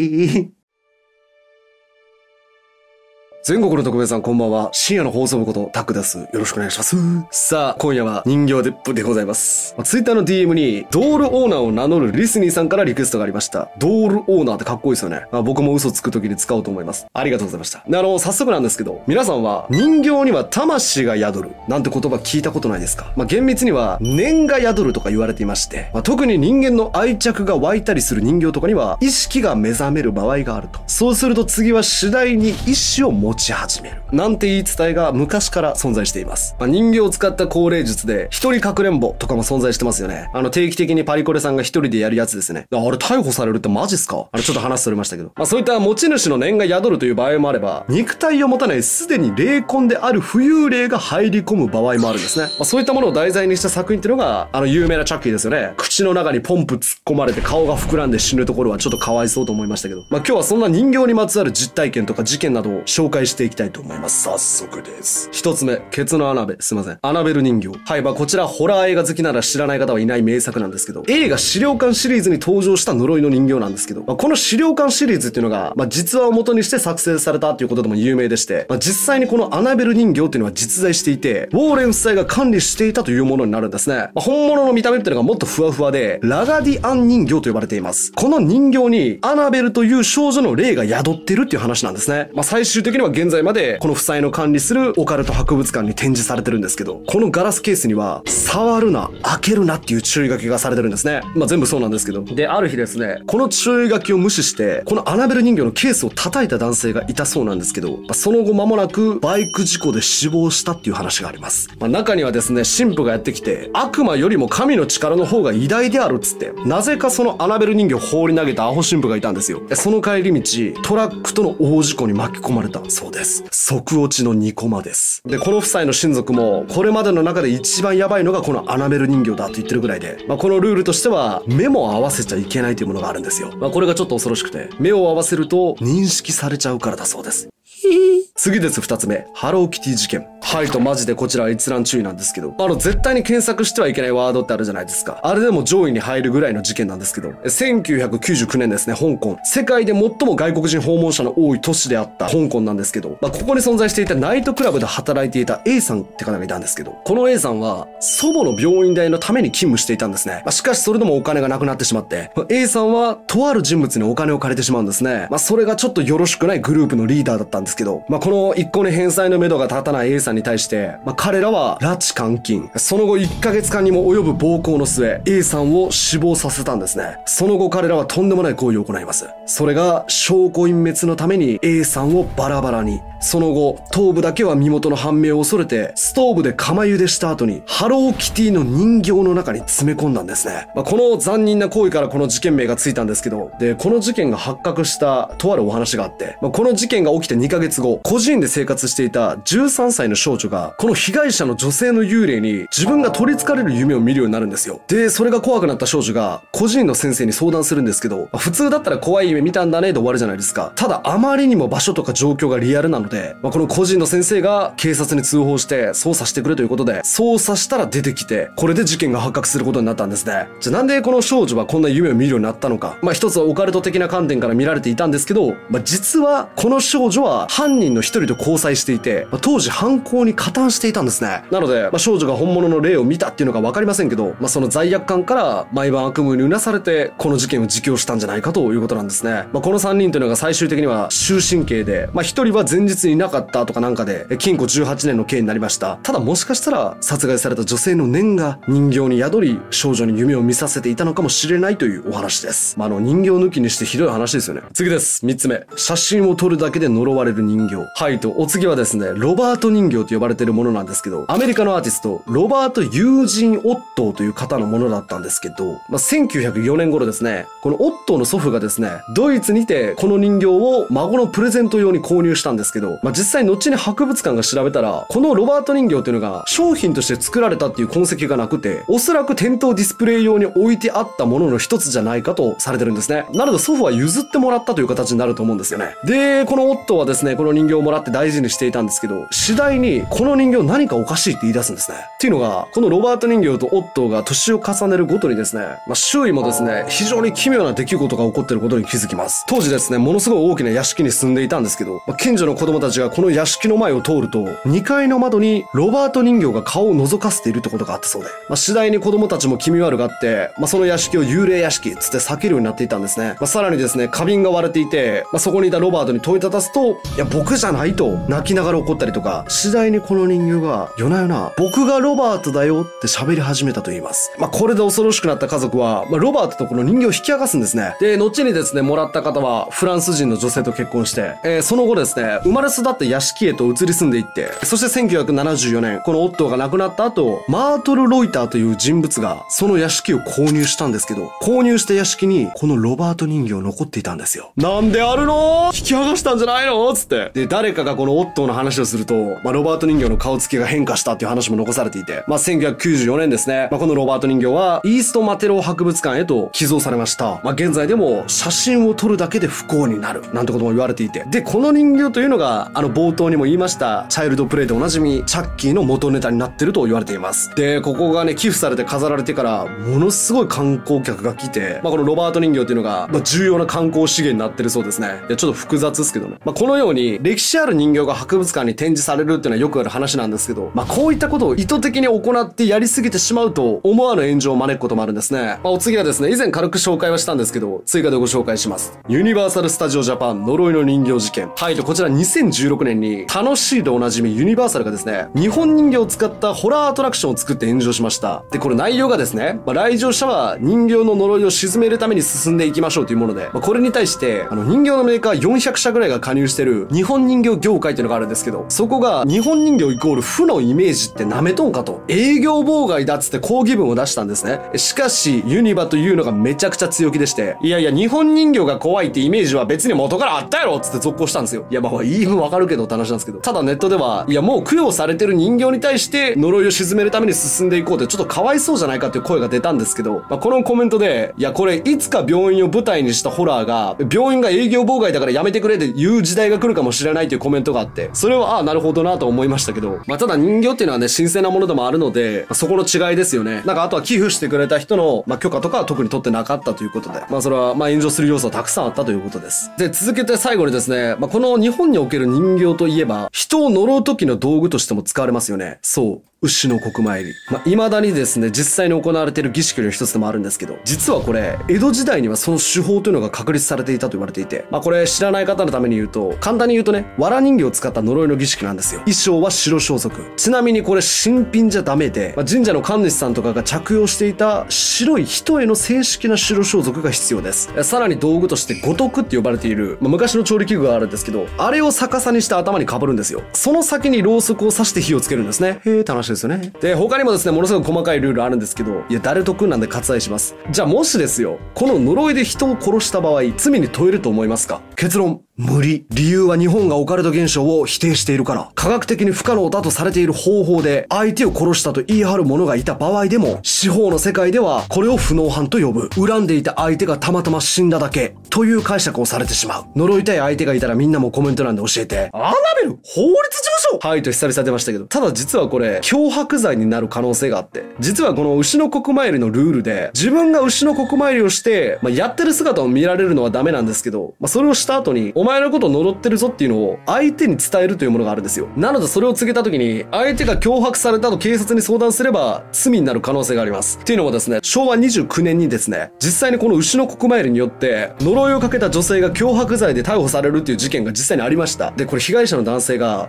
全国の特命さんこんばんは。深夜の放送部ことタックです。よろしくお願いします。さあ、今夜は人形でございます。ツイッターの DM にドールオーナーを名乗るリスニーさんからリクエストがありました。ドールオーナーってかっこいいですよね。僕も嘘つく時に使おうと思います。ありがとうございました。早速なんですけど、皆さんは人形には魂が宿るなんて言葉聞いたことないですか？厳密には念が宿るとか言われていまして、特に人間の愛着が湧いたりする人形とかには意識が目覚める場合があると。そうすると次は次第に意志を持ち始めるなんて言い伝えが昔から存在しています。人形を使った高齢術で一人かくれんぼとかも存在してますよね。定期的にパリコレさんが一人でやるやつですね。あれ逮捕されるってマジっすか？ちょっと話それましたけど、そういった持ち主の念が宿るという場合もあれば、肉体を持たないすでに霊魂である浮遊霊が入り込む場合もあるんですね。そういったものを題材にした作品っていうのが有名なチャッキーですよね。口の中にポンプ突っ込まれて顔が膨らんで死ぬところはちょっとかわいそうと思いましたけど、今日はそんな人形にまつわる実体験とか事件などを紹介していきたいと思います。早速です。一つ目、ケツのアナベ。すいません。アナベル人形。はい、こちらホラー映画好きなら知らない方はいない名作なんですけど、映画資料館シリーズに登場した呪いの人形なんですけど、この資料館シリーズっていうのが、実話を元にして作成されたということでも有名でして、実際にこのアナベル人形っていうのは実在していて、ウォーレン夫妻が管理していたというものになるんですね。本物の見た目っていうのがもっとふわふわで、ラガディアン人形と呼ばれています。この人形にアナベルという少女の霊が宿ってるっていう話なんですね。最終的には現在までこの夫妻の管理するオカルト博物館に展示されてるんですけど、このガラスケースには触るな、開けるなっていう注意書きがされてるんですね。全部そうなんですけど、である日ですね、この注意書きを無視してこのアナベル人形のケースを叩いた男性がいたそうなんですけど、その後間もなくバイク事故で死亡したっていう話があります。中にはですね、神父がやってきて悪魔よりも神の力の方が偉大であるっつって、なぜかそのアナベル人形を放り投げたアホ神父がいたんですよ。その帰り道トラックとの大事故に巻き込まれたそうです。即落ちの2コマです。でこの夫妻の親族もこれまでの中で一番ヤバいのがこのアナベル人形だと言ってるぐらいで、このルールとしては目も合わせちゃいけないというものがあるんですよ。これがちょっと恐ろしくて、目を合わせると認識されちゃうからだそうです。次です。2つ目、ハローキティ事件。はいとマジでこちらは閲覧注意なんですけど、絶対に検索してはいけないワードってあるじゃないですか。あれでも上位に入るぐらいの事件なんですけど、1999年ですね、香港。世界で最も外国人訪問者の多い都市であった香港なんですけど、ここに存在していたナイトクラブで働いていた A さんって方がいたんですけど、この A さんは祖母の病院代のために勤務していたんですね。しかしそれでもお金がなくなってしまって、A さんはとある人物にお金を借りてしまうんですね。それがちょっとよろしくないグループのリーダーだったんですけど、この一向に返済の目処が立たない A さんに対して、彼らは拉致監禁、その後1ヶ月間にも及ぶ暴行の末 A さんを死亡させたんですね。その後彼らはとんでもない行為を行います。それが証拠隠滅のために A さんをバラバラに、その後頭部だけは身元の判明を恐れてストーブで釜茹でした後にハローキティの人形の中に詰め込んだんですね。この残忍な行為からこの事件名がついたんですけど、でこの事件が発覚したとあるお話があって、この事件が起きて2ヶ月後、孤児院で生活していた13歳の少女がこの被害者の女性の幽霊に自分が取り憑かれる夢を見るようになるんですよ。でそれが怖くなった少女が孤児院の先生に相談するんですけど、普通だったら怖い夢見たんだねで終わるじゃないですか。ただあまりにも場所とか状況がリアルなので、この孤児院の先生が警察に通報して捜査してくれということで捜査したら出てきて、これで事件が発覚することになったんですね。じゃあなんでこの少女はこんな夢を見るようになったのか。一つはオカルト的な観点から見られていたんですけど、実はこの少女は犯人の一人と交際していて、当時犯行に加担していたんですね。なので、少女が本物の霊を見たっていうのが分かりませんけど、その罪悪感から毎晩悪夢にうなされてこの事件を自供したんじゃないかということなんですね。この3人というのが最終的には終身刑で、1人は前日にいなかったとかなんかで禁錮18年の刑になりました。ただもしかしたら殺害された女性の念が人形に宿り少女に夢を見させていたのかもしれないというお話です。人形抜きにしてひどい話ですよね。次です。3つ目、写真を撮るだけで呪われる人形。 はい、と、お次はですね、ロバート人形と呼ばれているものなんですけど、アメリカのアーティスト、ロバート・ユージン・オットーという方のものだったんですけど、1904年頃ですね、このオットーの祖父がですね、ドイツにてこの人形を孫のプレゼント用に購入したんですけど、実際後に博物館が調べたら、このロバート人形というのが商品として作られたっていう痕跡がなくて、おそらく店頭ディスプレイ用に置いてあったものの一つじゃないかとされてるんですね。なので祖父は譲ってもらったという形になると思うんですよね。で、このオットーはですね、この人形をもらって大事にしていたんですけど、次第にこの人形何かおかしいって言い出すんですね。っていうのが、このロバート人形とオットーが年を重ねるごとにですね、周囲もですね、非常に奇妙な出来事が起こっていることに気づきます。当時ですね、ものすごい大きな屋敷に住んでいたんですけど、近所の子供たちがこの屋敷の前を通ると、2階の窓にロバート人形が顔を覗かせているってことがあったそうで、次第に子供たちも気味悪がって、その屋敷を幽霊屋敷つって避けるようになっていたんですね。さらにですね、花瓶が割れていて、そこにいたロバートに問いただすと、いや僕じゃないと泣きながら怒ったりとか、次第にこの人形が夜な夜な僕がロバートだよって喋り始めたと言います。これで恐ろしくなった家族は、ロバートとこの人形を引き剥がすんですね。で、後にですね、もらった方はフランス人の女性と結婚して、その後ですね、生まれ育った屋敷へと移り住んでいって、そして1974年、このオットーが亡くなった後、マートル・ロイターという人物がその屋敷を購入したんですけど、購入した屋敷にこのロバート人形残っていたんですよ。なんであるの？引き剥がしたんじゃないの？つって。で、誰かがこのオットーの話をすると、ロバート人形の顔つきが変化したっていう話も残されていて、1994年ですね、このロバート人形はイーストマテロー博物館へと寄贈されました。現在でも写真を撮るだけで不幸になるなんてことも言われていて、で、この人形というのが冒頭にも言いましたチャイルドプレイでおなじみチャッキーの元ネタになってると言われています。で、ここがね、寄付されて飾られてからものすごい観光客が来て、このロバート人形というのが、重要な観光資源になってるそうですね。いや、ちょっと複雑ですけどね。このように歴史ある人形が博物館に展示されるっていうのはよくある話なんですけど、こういったことを意図的に行ってやりすぎてしまうと思わぬ炎上を招くこともあるんですね。お次はですね、以前軽く紹介はしたんですけど、追加でご紹介します。ユニバーサル・スタジオ・ジャパン呪いの人形事件。はい、とこちら2016年に楽しいでおなじみユニバーサルがですね、日本人形を使ったホラーアトラクションを作って炎上しました。で、これ内容がですね、来場者は人形の呪いを鎮めるために進んでいきましょうというもので、これに対して人形のメーカー400社ぐらいが加入してる日本人形業界っていうのがあるんですけど、そこが日本人形イコール負のイメージって舐めとんかと、営業妨害だっつって抗議文を出したんですね。しかしユニバというのがめちゃくちゃ強気でして、いやいや日本人形が怖いってイメージは別に元からあったやろっつって続行したんですよ。いや言い分わかるけどって話なんですけど、ただネットでは、いやもう供養されてる人形に対して呪いを鎮めるために進んでいこうってちょっとかわいそうじゃないかっていう声が出たんですけど、このコメントで、いやこれいつか病院を舞台にしたホラーが病院が営業妨害だからやめてくれっていう時代が来るかもしれないっていうコメントがあって、それはなるほどなと思いましたけど、ただ人形っていうのはね、神聖なものでもあるので、そこの違いですよね。あとは寄付してくれた人の、許可とかは特に取ってなかったということで、それは炎上する要素はたくさんあったということです。で、続けて最後にですね、この日本における人形といえば、人を呪う時の道具としても使われますよね。そう。牛の国参り。未だにですね、実際に行われている儀式の一つでもあるんですけど、実はこれ、江戸時代にはその手法というのが確立されていたと言われていて、これ知らない方のために言うと、簡単に言うとね、藁人形を使った呪いの儀式なんですよ。衣装は白装束。ちなみにこれ新品じゃダメで、神社の神主さんとかが着用していた白い人への正式な白装束が必要です。さらに道具として五徳って呼ばれている、昔の調理器具があるんですけど、あれを逆さにして頭に被るんですよ。その先にろうそくを刺して火をつけるんですね。へー、楽しいですよね。で、他にもですね、ものすごく細かいルールあるんですけど、いや、誰得なんで割愛します。じゃあもしですよ、この呪いで人を殺した場合、罪に問えると思いますか？結論、無理。理由は日本がオカルト現象を否定しているから。科学的に不可能だとされている方法で相手を殺したと言い張る者がいた場合でも、司法の世界ではこれを不能犯と呼ぶ。恨んでいた相手がたまたま死んだだけという解釈をされてしまう。呪いたい相手がいたらみんなもコメント欄で教えて。アナベル法律事務所はいと久々出ましたけど、ただ実はこれ脅迫罪になる可能性があって、実はこの牛の国参りのルールで、自分が牛の国参りをして、やってる姿を見られるのはダメなんですけど、それをした後にお前のことを呪ってるぞっていうのを相手に伝えるというものがあるんですよ。なのでそれを告げた時に相手が脅迫されたと警察に相談すれば罪になる可能性があります。っていうのもですね、昭和29年にですね、実際にこの牛の国参りによって呪いをかけた女性が脅迫罪で逮捕されるっていう事件が実際にありました。で、これ被害者の男性が、女性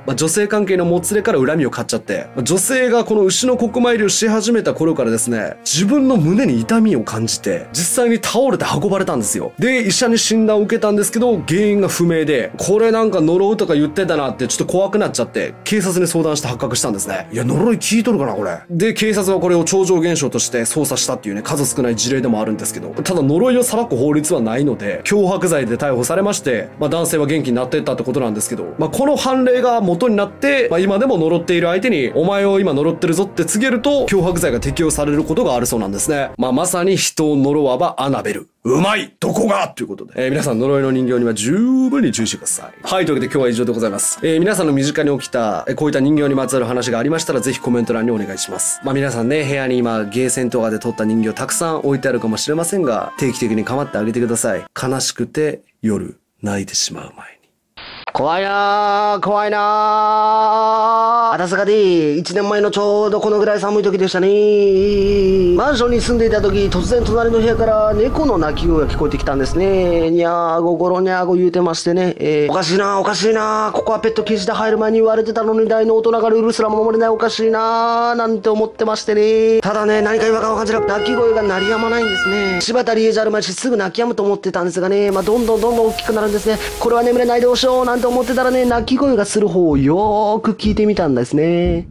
愛関係のもつれから恨みを買っちゃって、女性がこの牛の国参りをし始めた頃からですね、自分の胸に痛みを感じて、実際に倒れて運ばれたんですよ。で、医者に診断を受けたんですけど、原因が不明で、これなんか呪うとか言ってたなってちょっと怖くなっちゃって、警察に相談して発覚したんですね。いや、呪い聞いとるかな、これ。で、警察はこれを超常現象として捜査したっていうね、数少ない事例でもあるんですけど、ただ呪いを裁く法律はないので、脅迫罪で逮捕されまして、男性は元気になっていったってことなんですけど、この判例が元になって、今でも呪っている相手に、お前を今呪ってるぞって告げると、脅迫罪が適用されることがあるそうなんですね。まさに人を呪わばアナベル。うまいどこがということで、皆さん呪いの人形には十分に注意してください。はい、というわけで今日は以上でございます。皆さんの身近に起きた、こういった人形にまつわる話がありましたら、ぜひコメント欄にお願いします。皆さんね、部屋に今、ゲーセンとかで撮った人形たくさん置いてあるかもしれませんが、定期的に構ってあげてください。悲しくて夜、泣いてしまう前に。怖いなー、怖いなー。あたすがで、1年前のちょうどこのぐらい寒い時でしたね。マンションに住んでいた時、突然隣の部屋から猫の鳴き声が聞こえてきたんですね。にゃーごゴロにゃーご言うてましてね。おかしいなー、おかしいなー。ここはペット禁止で入る前に言われてたのに大の大人がルールすら守れない、おかしいなー、なんて思ってましてね。ただね、何か違和感を感じる。鳴き声が鳴り止まないんですね。柴田理恵じゃあるまいし、すぐ鳴き止むと思ってたんですがね。どんどん大きくなるんですね。これは眠れないどうしようなんて思ってたらね、鳴き声がする方をよーく聞いてみたんですね。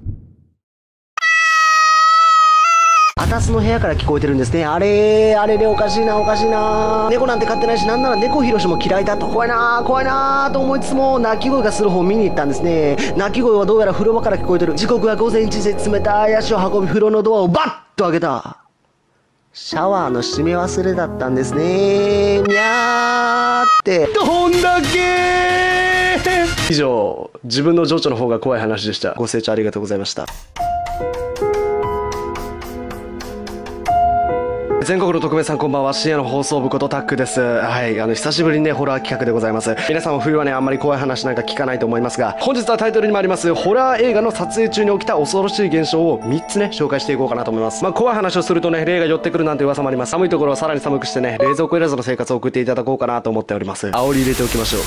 あたすの部屋から聞こえてるんですね。あれでおかしいな、おかしいな。猫なんて飼ってないし、なんなら猫ひろしも嫌いだと。怖いなーと思いつつも、鳴き声がする方を見に行ったんですね。鳴き声はどうやら風呂場から聞こえてる。時刻は午前1時で冷たい足を運び、風呂のドアをバッと開けた。シャワーの閉め忘れだったんですね。にゃーって。どんだけ以上、自分の情緒の方が怖い話でした。ご清聴ありがとうございました。全国の特命さんこんばんは。深夜の放送部ことタックです。はい、久しぶりにね、ホラー企画でございます。皆さんも冬はね、あんまり怖い話なんか聞かないと思いますが、本日はタイトルにもあります、ホラー映画の撮影中に起きた恐ろしい現象を3つね、紹介していこうかなと思います。怖い話をするとね、霊が寄ってくるなんて噂もあります。寒いところをさらに寒くしてね、冷蔵庫いらずの生活を送っていただこうかなと思っております。煽り入れておきましょう。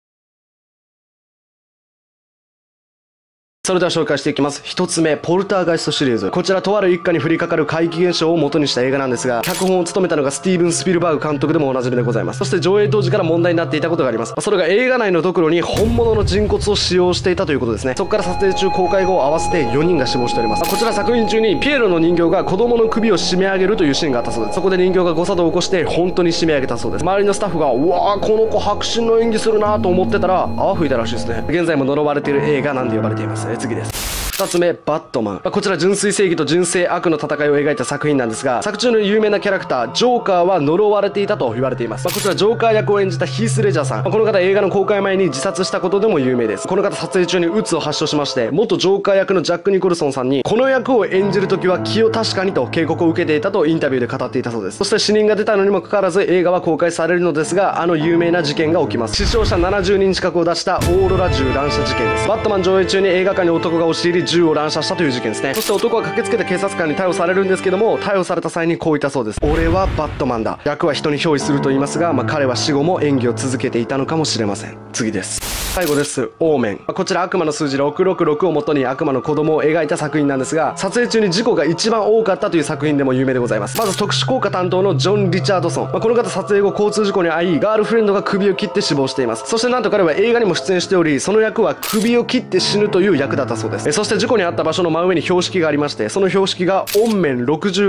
それでは紹介していきます。一つ目、ポルターガイストシリーズ。こちらとある一家に降りかかる怪奇現象を元にした映画なんですが、脚本を務めたのがスティーブン・スピルバーグ監督でもおなじみでございます。そして上映当時から問題になっていたことがあります。それが映画内のドクロに本物の人骨を使用していたということですね。そこから撮影中、公開後合わせて4人が死亡しております。こちら作品中にピエロの人形が子供の首を締め上げるというシーンがあったそうです。そこで人形が誤作動を起こして本当に締め上げたそうです。周りのスタッフが、うわー、この子迫真の演技するなと思ってたら泡吹いたらしいですね。現在も呪われている映画なんで呼ばれています。次です。2つ目、バットマン。こちら純粋正義と純正悪の戦いを描いた作品なんですが、作中の有名なキャラクター、ジョーカーは呪われていたと言われています。こちらジョーカー役を演じたヒース・レジャーさん。この方映画の公開前に自殺したことでも有名です。この方撮影中に鬱を発症しまして、元ジョーカー役のジャック・ニコルソンさんに、この役を演じるときは気を確かにと警告を受けていたとインタビューで語っていたそうです。そして死人が出たのにもかかわらず映画は公開されるのですが、有名な事件が起きます。死傷者70人近くを出したオーロラ銃乱射事件です。バットマン上映中に映画館に男が押し入り銃を乱射したという事件ですね。そして男は駆けつけた警察官に逮捕されるんですけども、逮捕された際にこう言ったそうです。俺はバットマンだ。役は人に憑依すると言いますが、彼は死後も演技を続けていたのかもしれません。次です。最後です。オーメン。こちら悪魔の数字666を元に悪魔の子供を描いた作品なんですが、撮影中に事故が一番多かったという作品でも有名でございます。まず特殊効果担当のジョン・リチャードソン。この方撮影後交通事故に遭い、ガールフレンドが首を切って死亡しています。そしてなんと彼は映画にも出演しており、その役は首を切って死ぬという役だったそうです。そして事故に遭った場所の真上に標識がありまして、その標識が音面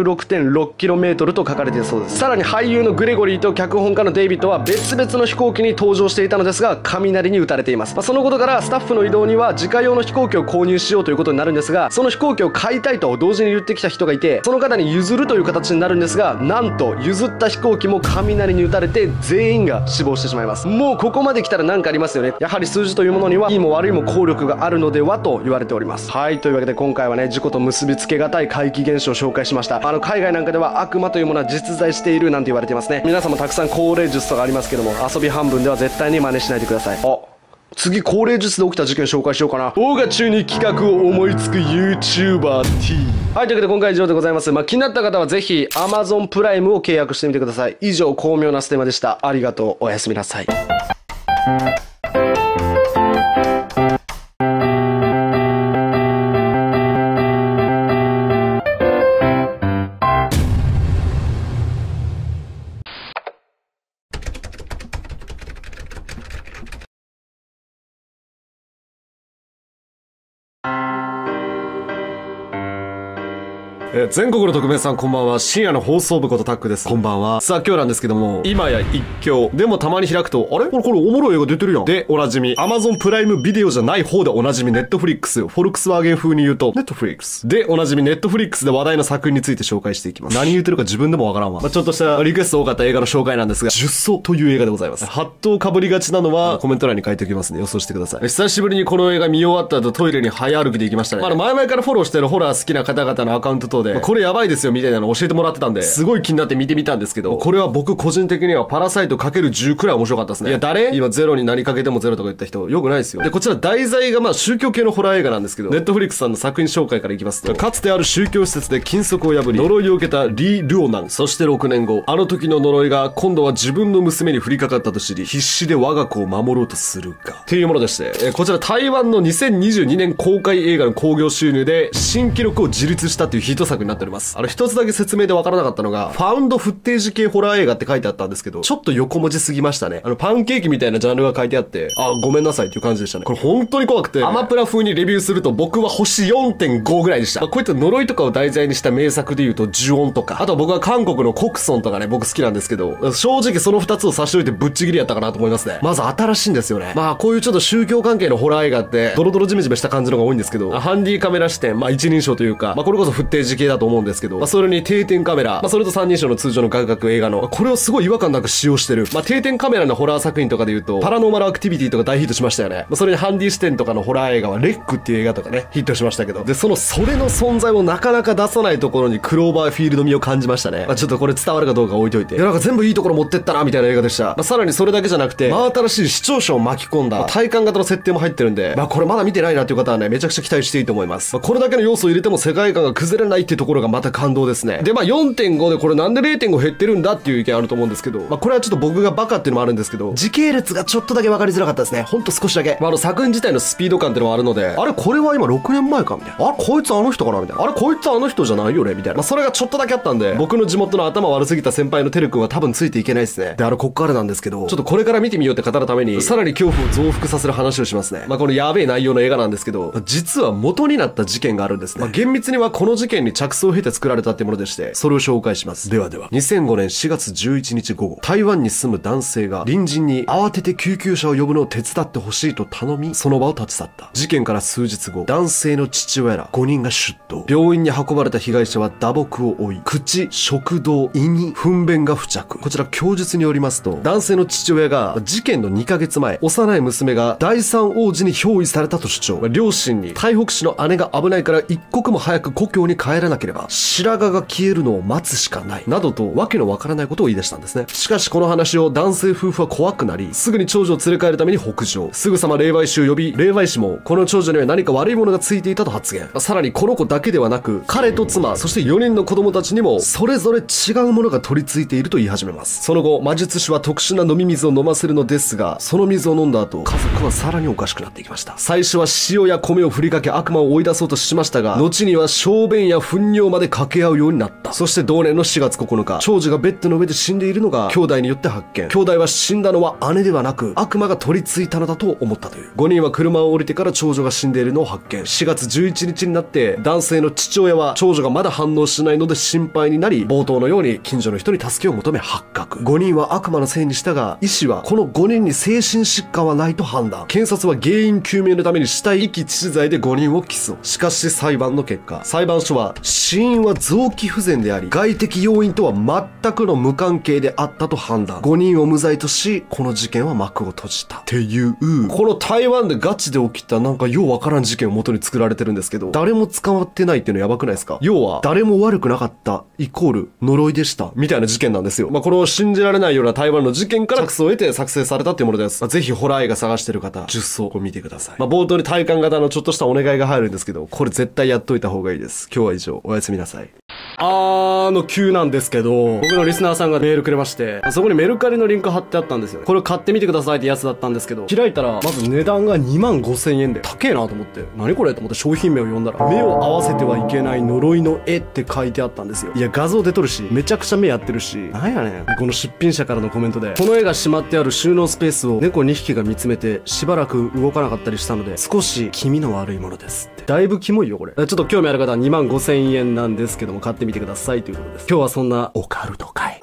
66.6km と書かれているそうです。さらに俳優のグレゴリーと脚本家のデイビッドは別々の飛行機に搭乗していたのですが、雷に打たれています。そのことからスタッフの移動には自家用の飛行機を購入しようということになるんですが、その飛行機を買いたいと同時に言ってきた人がいて、その方に譲るという形になるんですが、なんと譲った飛行機も雷に打たれて全員が死亡してしまいます。もうここまで来たら何かありますよね。やはり数字というものにはいいも悪いも効力があるのではと言われております。はい、というわけで今回はね、事故と結びつけがたい怪奇現象を紹介しました。海外なんかでは悪魔というものは実在しているなんて言われていますね。皆さんもたくさん高齢術とかありますけども、遊び半分では絶対に真似しないでください。次、高齢術で起きた事件紹介しようかな。動画中に企画を思いつく YouTuber T。はい、というわけで今回以上でございます。気になった方はぜひ Amazon プライムを契約してみてください。以上、巧妙なステマでした。ありがとう。おやすみなさい。 全国の特命さんこんばんは。深夜の放送部ことタックです。こんばんは。さあ今日なんですけども、今や一挙。でもたまに開くと、あれこれおもろい映画出てるやん。で、おなじみ、Amazon プライムビデオじゃない方でおなじみ Netflix。フォルクスワーゲン風に言うと、Netflix。で、おなじみ Netflix で話題の作品について紹介していきます。何言ってるか自分でもわからんわ。ちょっとしたリクエスト多かった映画の紹介なんですが、術祖という映画でございます。ハットを被りがちなのは、コメント欄に書いておきますんで予想してください。久しぶりにこの映画見終わった後トイレに早歩きで行きましたね。前々からフォローしてるホラー好きな方々のアカウント等で、これやばいですよみたいなの教えてもらってたんで、すごい気になって見てみたんですけど、これは僕個人的にはパラサイト ×10 くらい面白かったですね。いや誰今ゼロに何かけてもゼロとか言った人よくないですよ。で、こちら題材が宗教系のホラー映画なんですけど、Netflix さんの作品紹介からいきますと、かつてある宗教施設で禁則を破り呪いを受けたリー・ルオナン。そして6年後、あの時の呪いが今度は自分の娘に降りかかったと知り、必死で我が子を守ろうとするがっていうものでして、こちら台湾の2022年公開映画の興行収入で新記録を樹立したっていうヒット作になっております。一つだけ説明でわからなかったのが、ファウンドフッテージ系ホラー映画って書いてあったんですけど、ちょっと横文字すぎましたね。パンケーキみたいなジャンルが書いてあって、ごめんなさいっていう感じでしたね。これ本当に怖くて、アマプラ風にレビューすると僕は星 4.5 ぐらいでした。こういった呪いとかを題材にした名作で言うと、呪音とか、あとは僕は韓国のコクソンとかね、僕好きなんですけど、正直その2つを差し置いてぶっちぎりやったかなと思いますね。まず新しいんですよね。こういうちょっと宗教関係のホラー映画って、ドロドロジメジメした感じのが多いんですけど、ハンディカメラ視点、一人称というか、これこそフッテージ系だと思うんですけど、それに定点カメラ、それと三人称の通常のガクガク映画の、これをすごい違和感なく使用してる。定点カメラのホラー作品とかで言うと、パラノーマルアクティビティとか大ヒットしましたよね。それにハンディ視点とかのホラー映画はレックっていう映画とかね、ヒットしましたけど、で、それの存在をなかなか出さないところにクローバーフィールド味を感じましたね。ちょっとこれ伝わるかどうか置いといて。いや、なんか全部いいところ持ってったな、みたいな映画でした。さらにそれだけじゃなくて、新しい視聴者を巻き込んだ、体感型の設定も入ってるんで、これまだ見てないなっていう方はね、めちゃくちゃ期待していいと思います。これだけの要素を入れても世界観が崩れないっていうところがまた感動ですね。で、4.5 でこれなんで 0.5 減ってるんだっていう意見あると思うんですけど、これはちょっと僕がバカっていうのもあるんですけど、時系列がちょっとだけ分かりづらかったですね。ほんと少しだけ。作品自体のスピード感っていうのもあるので、あれこれは今6年前かみたいな。こいつあの人かなみたいな。こいつあの人じゃないよねみたいな。それがちょっとだけあったんで、僕の地元の頭悪すぎた先輩のてるくんは多分ついていけないですね。で、こっからなんですけど、ちょっとこれから見てみようって方のために、さらに恐怖を増幅させる話をしますね。このやべえ内容の映画なんですけど、実は元になった事件があるんですね。厳密にはこの事件に着想を経て作られたってものでして、それを紹介します。では、2005年4月11日午後、台湾に住む男性が隣人に慌てて救急車を呼ぶのを手伝ってほしいと頼み、その場を立ち去った。事件から数日後、男性の父親ら5人が出頭。病院に運ばれた被害者は打撲を負い、口、食道、胃に糞便が付着。こちら供述によりますと、男性の父親が事件の2ヶ月前、幼い娘が第三王子に憑依されたと主張。両親に台北市の姉が危ないから一刻も早く故郷に帰らなければ白髪が消えるのを待つしかないなどとわけのわからないことを言い出したんですね。しかしこの話を男性夫婦は怖くなり、すぐに長女を連れ帰るために北上。すぐさま霊媒師を呼び、霊媒師もこの長女には何か悪いものがついていたと発言。さらにこの子だけではなく、彼と妻、そして4人の子供たちにもそれぞれ違うものが取り付いていると言い始めます。その後魔術師は特殊な飲み水を飲ませるのですが、その水を飲んだ後、家族はさらにおかしくなっていきました。最初は塩や米を振りかけ悪魔を追い出そうとしましたが、後には小便や糞尿まで掛け合うようになった。そして同年の4月9日、長女がベッドの上で死んでいるのが兄弟によって発見。兄弟は死んだのは姉ではなく悪魔が取り付いたのだと思ったという。5人は車を降りてから長女が死んでいるのを発見。4月11日になって男性の父親は長女がまだ反応しないので心配になり、冒頭のように近所の人に助けを求め発覚。5人は悪魔のせいにしたが、医師はこの5人に精神疾患はないと判断。検察は原因究明のために死体遺棄致死罪で5人を起訴。しかし裁判の結果、裁判所は死因は臓器不全であり、外的要因とは全くの無関係であったと判断。5人を無罪とし、この事件は幕を閉じたっていう、この台湾でガチで起きたなんかようわからん事件を元に作られてるんですけど、誰も捕まってないっていうのやばくないですか？要は誰も悪くなかったイコール呪いでしたみたいな事件なんですよ。これを信じられないような台湾の事件から着想を得て作成されたっていうものです。ぜひホラー映画探してる方、10層を見てください。冒頭に体感型のちょっとしたお願いが入るんですけど、これ絶対やっといた方がいいです。今日は以上、おやすみなさい。 の急なんですけど、僕のリスナーさんがメールくれまして、そこにメルカリのリンク貼ってあったんですよ。これ買ってみてくださいってやつだったんですけど、開いたら、まず値段が25,000円で、高えなと思って、何これと思って商品名を読んだら、目を合わせてはいけない呪いの絵って書いてあったんですよ。いや、画像で撮るし、めちゃくちゃ目やってるし、なんやねん。この出品者からのコメントで、この絵がしまってある収納スペースを猫2匹が見つめて、しばらく動かなかったりしたので、少し気味の悪いものですって。だいぶキモいよ、これ。ちょっと興味ある方は25,000円なんですけども、買ってみてくださいということです。今日はそんなオカルト会。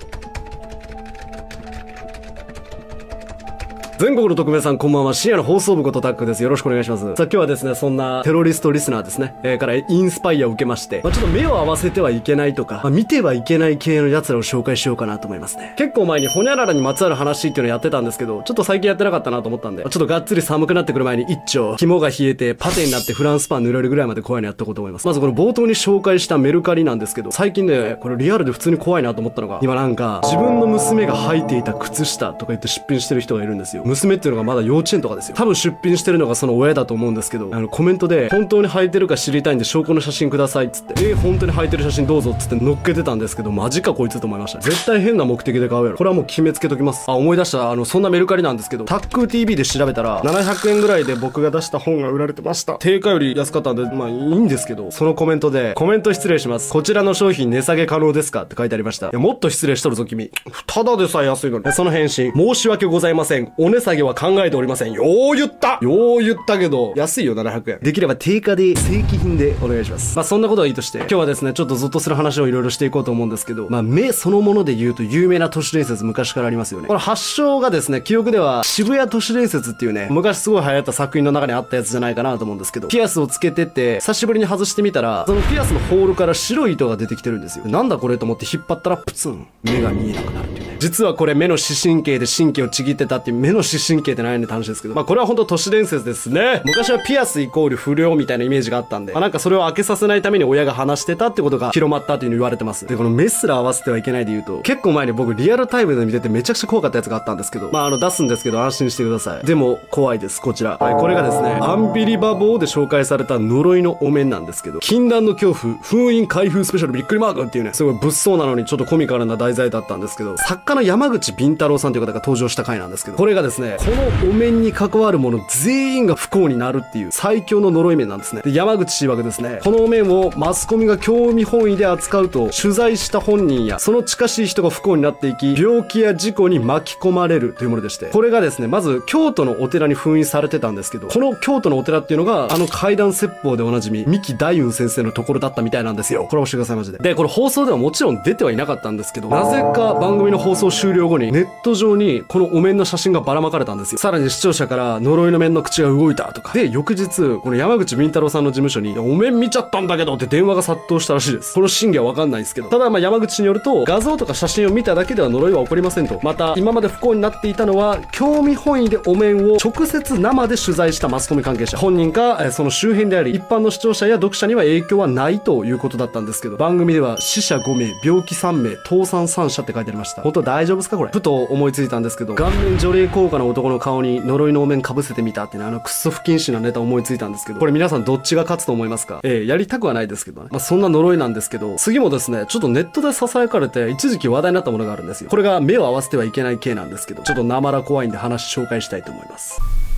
全国の特命さんこんばんは。深夜の放送部ことタックです。よろしくお願いします。さあ今日はですね、そんなテロリストリスナーですね、からインスパイアを受けまして、ちょっと目を合わせてはいけないとか、見てはいけない系の奴らを紹介しようかなと思いますね。結構前にホニャララにまつわる話っていうのをやってたんですけど、ちょっと最近やってなかったなと思ったんで、ちょっとがっつり寒くなってくる前に一丁、肝が冷えてパテになってフランスパン塗られるぐらいまで怖いのやっておこうと思います。まずこの冒頭に紹介したメルカリなんですけど、最近ね、これリアルで普通に怖いなと思ったのが、今なんか、自分の娘が履いていた靴下とか言って出品してる人がいるんですよ。娘っていうのがまだ幼稚園とかですよ。多分出品してるのがその親だと思うんですけど、コメントで、本当に履いてるか知りたいんで証拠の写真くださいっつって、本当に履いてる写真どうぞっつって乗っけてたんですけど、マジかこいつと思いました。絶対変な目的で買うやろ。これはもう決めつけときます。思い出した。そんなメルカリなんですけど、タック TV で調べたら、700円ぐらいで僕が出した本が売られてました。定価より安かったんで、まあいいんですけど、そのコメントで、コメント失礼します。こちらの商品値下げ可能ですかって書いてありました。いや、もっと失礼しとるぞ君。ただでさえ安いのに。その返信、申し訳ございません。お値下げは考えておりません。よー言ったけど、安いよ、700円。できれば定価で、正規品でお願いします。まあそんなことはいいとして、今日はですね、ちょっとゾッとする話をいろいろしていこうと思うんですけど、まあ目そのもので言うと有名な都市伝説昔からありますよね。これ発祥がですね、記憶では渋谷都市伝説っていうね、昔すごい流行った作品の中にあったやつじゃないかなと思うんですけど、ピアスをつけてって、久しぶりに外してみたら、そのピアスのホールから白い糸が出てきてるんですよ。なんだこれと思って引っ張ったらプツン、目が見えなくなるっていうね。実はこれ目の視神経で神経をちぎってたっていう、目の視神経って何やねんって話ですけど、まあこれは本当都市伝説ですね。昔はピアスイコール不良みたいなイメージがあったんで、なんかそれを開けさせないために親が話してたってことが広まったっていうの言われてます。で、この目すら合わせてはいけないで言うと、結構前に僕リアルタイムで見ててめちゃくちゃ怖かったやつがあったんですけど、まあ出すんですけど安心してください。でも怖いです。こちら。はい、これがですね、アンビリバボーで紹介された呪いのお面なんですけど、禁断の恐怖、封印開封スペシャルびっくりマークっていうね、すごい物騒なのにちょっとコミカルな題材だったんですけど、作家の山口敏太郎さんという方が登場した回なんですけど、これがですね、このお面に関わる者全員が不幸になるっていう最強の呪い面なんですね。で、山口氏曰くですね、このお面をマスコミが興味本位で扱うと、取材した本人やその近しい人が不幸になっていき、病気や事故に巻き込まれるというものでして、これがですね、まず京都のお寺に封印されてたんですけど、この京都のお寺っていうのが、怪談説法でおなじみ、三木大雲先生のところだったみたいなんですよ。これ教えてくださいマジで。で、これ放送ではもちろん出てはいなかったんですけど、なぜか番組の放送終了後にネット上にこのお面の写真がばらまかれたんですよ。さらに視聴者から呪いの面の口が動いたとか。で、翌日、この山口敏太郎さんの事務所に、お面見ちゃったんだけどって電話が殺到したらしいです。この真偽はわかんないんですけど。ただ山口氏によると、画像とか写真を見ただけでは呪いは起こりませんと。また、今まで不幸になっていたのは、興味本位でお面を直接生で取材したマスコミ関係者。本人か、その周辺であり、一般の視聴者や読者には影響はないということだったんですけど、番組では死者5名、病気3名、倒産3社って書いてありました。本当大丈夫ですかこれ。ふと思いついたんですけど、顔面除霊効果の男の顔に呪いのお面被せてみたってね、クッソ不謹慎なネタ思いついたんですけど、これ皆さんどっちが勝つと思いますか？やりたくはないですけどね。そんな呪いなんですけど、次もですね、ちょっとネットで囁かれて一時期話題になったものがあるんですよ。これが目を合わせてはいけない系なんですけど、ちょっとなまら怖いんで話紹介したいと思います。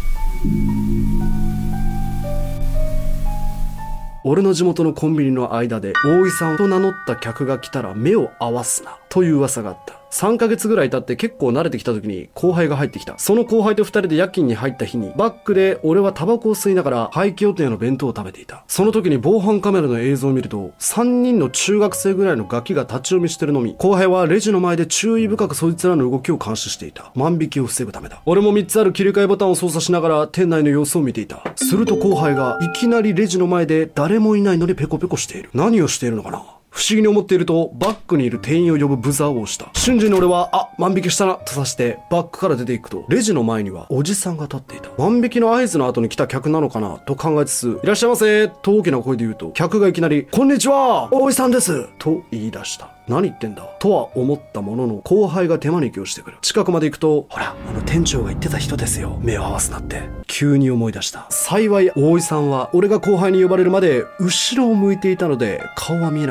俺の地元のコンビニの間で大井さんと名乗った客が来たら目を合わすなという噂があった。3ヶ月ぐらい経って結構慣れてきた時に後輩が入ってきた。その後輩と2人で夜勤に入った日にバックで俺はタバコを吸いながら廃棄予定の弁当を食べていた。その時に防犯カメラの映像を見ると3人の中学生ぐらいのガキが立ち読みしてるのみ、後輩はレジの前で注意深くそいつらの動きを監視していた。万引きを防ぐためだ。俺も3つある切り替えボタンを操作しながら店内の様子を見ていた。すると後輩がいきなりレジの前で誰もいないのにペコペコしている。何をしているのかな。不思議に思っていると、バックにいる店員を呼ぶブザーを押した。瞬時に俺は、万引きしたな、とさして、バックから出ていくと、レジの前には、おじさんが立っていた。万引きの合図の後に来た客なのかな、と考えつつ、いらっしゃいませ、と大きな声で言うと、客がいきなり、こんにちは、大井さんです、と言い出した。何言ってんだとは思ったものの、後輩が手招きをしてくる。近くまで行くと、ほら、店長が言ってた人ですよ。目を合わすなって。急に思い出した。幸い、大井さんは、俺が後輩に呼ばれるまで、後ろを向いていたので、顔は見えなかった。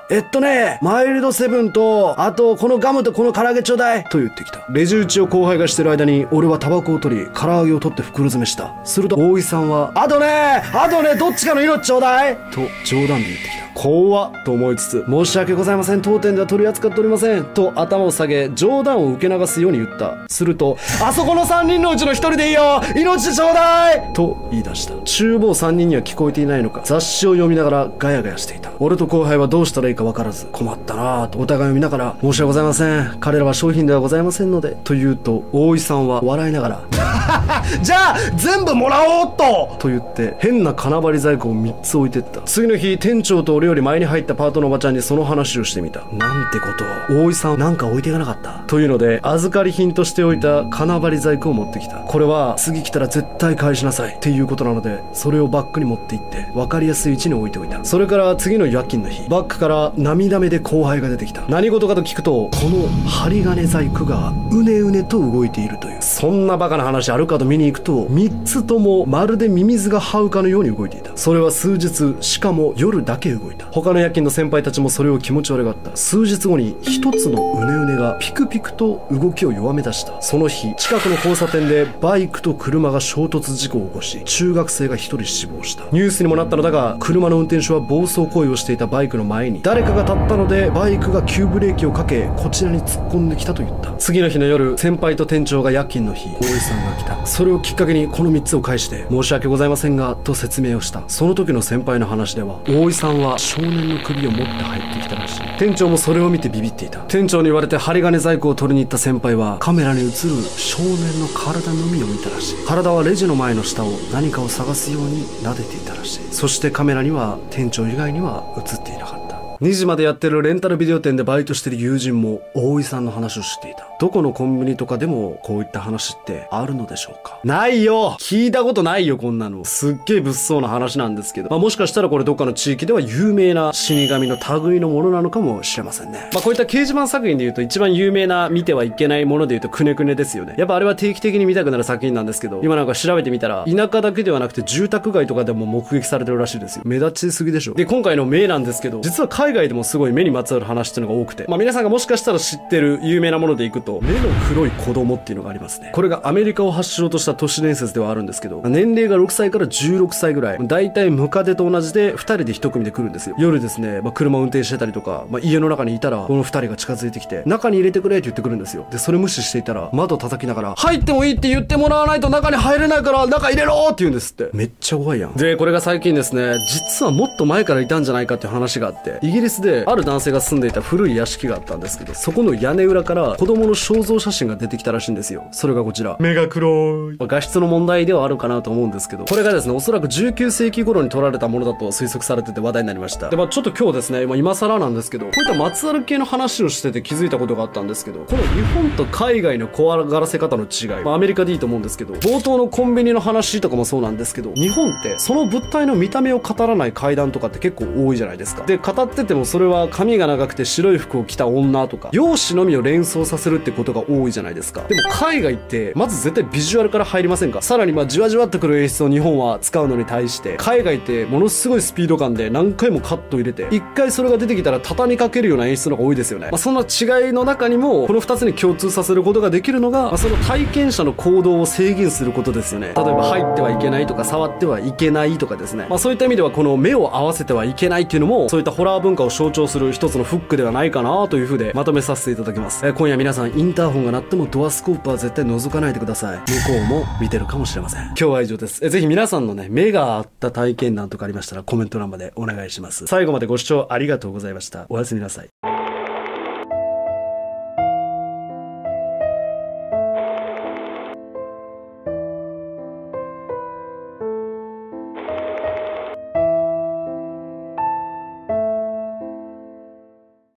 マイルドセブンと、あと、このガムとこの唐揚げちょうだいと言ってきた。レジ打ちを後輩がしてる間に、俺はタバコを取り、唐揚げを取って袋詰めした。すると、大井さんは、あとね、どっちかの命ちょうだいと冗談で言ってきた。怖っと思いつつ、申し訳ございません、当店では取り扱っておりませんと頭を下げ、冗談を受け流すように言った。すると、あそこの3人のうちの1人でいいよ、命ちょうだいと言い出した。厨房3人には聞こえていないのか、雑誌を読みながらガヤガヤしていた。俺と後輩はどうしたらいいか分からず、困ったなぁとお互いを見ながら、申し訳ございません、彼らは商品ではございませんのでと言うと、大井さんは笑いながらじゃあ全部もらおうと言って変な金張り細工を3つ置いてった。次の日、店長と俺より前に入ったパートのおばちゃんにその話をしてみた。なんてことを、大井さんなんか置いていかなかったというので、預かり品として置いた金張り細工を持ってきた。これは次来たら絶対返しなさいっていうことなので、それをバッグに持って行って分かりやすい位置に置いておいた。それから次の夜勤の日、バッグから涙目で後輩が出てきた。何事かと聞くと、この針金細工がうねうねと動いているという。そんなバカな話あるかと見に行くと、3つともまるでミミズが這うかのように動いていた。それは数日、しかも夜だけ動いた。他の夜勤の先輩たちもそれを気持ち悪がった。数日後に一つのうねうねがピクピクと動きを弱め出した。その日、近くの交差点でバイクと車が衝突事故を起こし、中学生が1人死亡した。ニュースにもなったのだが、車の運転手は暴走行為をしていたバイクの前に誰かが立ったので、バイクが急ブレーキをかけこちらに突っ込んできたと言った。次の日の夜、先輩と店長が夜勤の日、大井さんが来た。それをきっかけにこの3つを返して、申し訳ございませんがと説明をした。その時の先輩の話では、大井さんは少年の首を持って入ってきたらしい。店長もそれを見てビビっていた。店長に言われて針金細工を取りに行った先輩は、カメラに映る少年の体のみを見たらしい。体はレジの前の下を何かを探すように撫でていたらしい。そしてカメラには店長以外には映っていなかった。2時までやってるレンタルビデオ店でバイトしてる友人も大井さんの話を知っていた。どこのコンビニとかでもこういった話ってあるのでしょうか？ないよ！聞いたことないよ、こんなの。すっげえ物騒な話なんですけど。もしかしたらこれどっかの地域では有名な死神の類のものなのかもしれませんね。こういった掲示板作品で言うと一番有名な見てはいけないもので言うとくねくねですよね。やっぱあれは定期的に見たくなる作品なんですけど、今なんか調べてみたら、田舎だけではなくて住宅街とかでも目撃されてるらしいですよ。目立ちすぎでしょ。で、今回の目なんですけど、実は海外でもすごい目にまつわる話っていうのが多くて、皆さんがもしかしたら知ってる有名なものでいくと、目の黒い子供っていうのがありますね。これがアメリカを発祥とした都市伝説ではあるんですけど、年齢が6歳から16歳ぐらい、だいたいムカデと同じで2人で1組で来るんですよ。夜ですね、車を運転してたりとか、家の中にいたらこの2人が近づいてきて、中に入れてくれって言ってくるんですよ。で、それ無視していたら窓叩きながら、入ってもいいって言ってもらわないと中に入れないから中入れろって言うんですって。めっちゃ怖いやん。で、これが最近ですね、実はもっと前からいたんじゃないかっていう話があって、イギリスである男性が住んでいた古い屋敷があったんですけど、そこの屋根裏から子供の肖像写真が出てきたらしいんですよ。それがこちら。目が黒い。画質の問題ではあるかなと思うんですけど、これがですね、おそらく19世紀頃に撮られたものだと推測されてて話題になりました。で、ちょっと今日ですね、今更なんですけど、こういったまつわる系の話をしてて気づいたことがあったんですけど、この日本と海外の怖がらせ方の違い、アメリカでいいと思うんですけど、冒頭のコンビニの話とかもそうなんですけど、日本ってその物体の見た目を語らない怪談とかって結構多いじゃないですか。で、語っててもそれは髪が長くて白い服を着た女とか、容姿のみを連想させるってことが多いじゃないですか。でも海外ってまず絶対ビジュアルから入りませんか？さらにじわじわっとくる演出を日本は使うのに対して、海外ってものすごいスピード感で何回もカット入れて、一回それが出てきたら畳みかけるような演出の方が多いですよね。そんな違いの中にもこの2つに共通させることができるのが、その体験者の行動を制限することですよね。例えば入ってはいけないとか触ってはいけないとかですね。そういった意味ではこの目を合わせてはいけないっていうのも、そういったホラー文化を象徴する一つのフックではないかなという風でまとめさせていただきます。今夜皆さんインターホンが鳴ってもドアスコープは絶対覗かないでください。向こうも見てるかもしれません。今日は以上です。ぜひ皆さんのね、目が合った体験談とかありましたらコメント欄までお願いします。最後までご視聴ありがとうございました。おやすみなさい。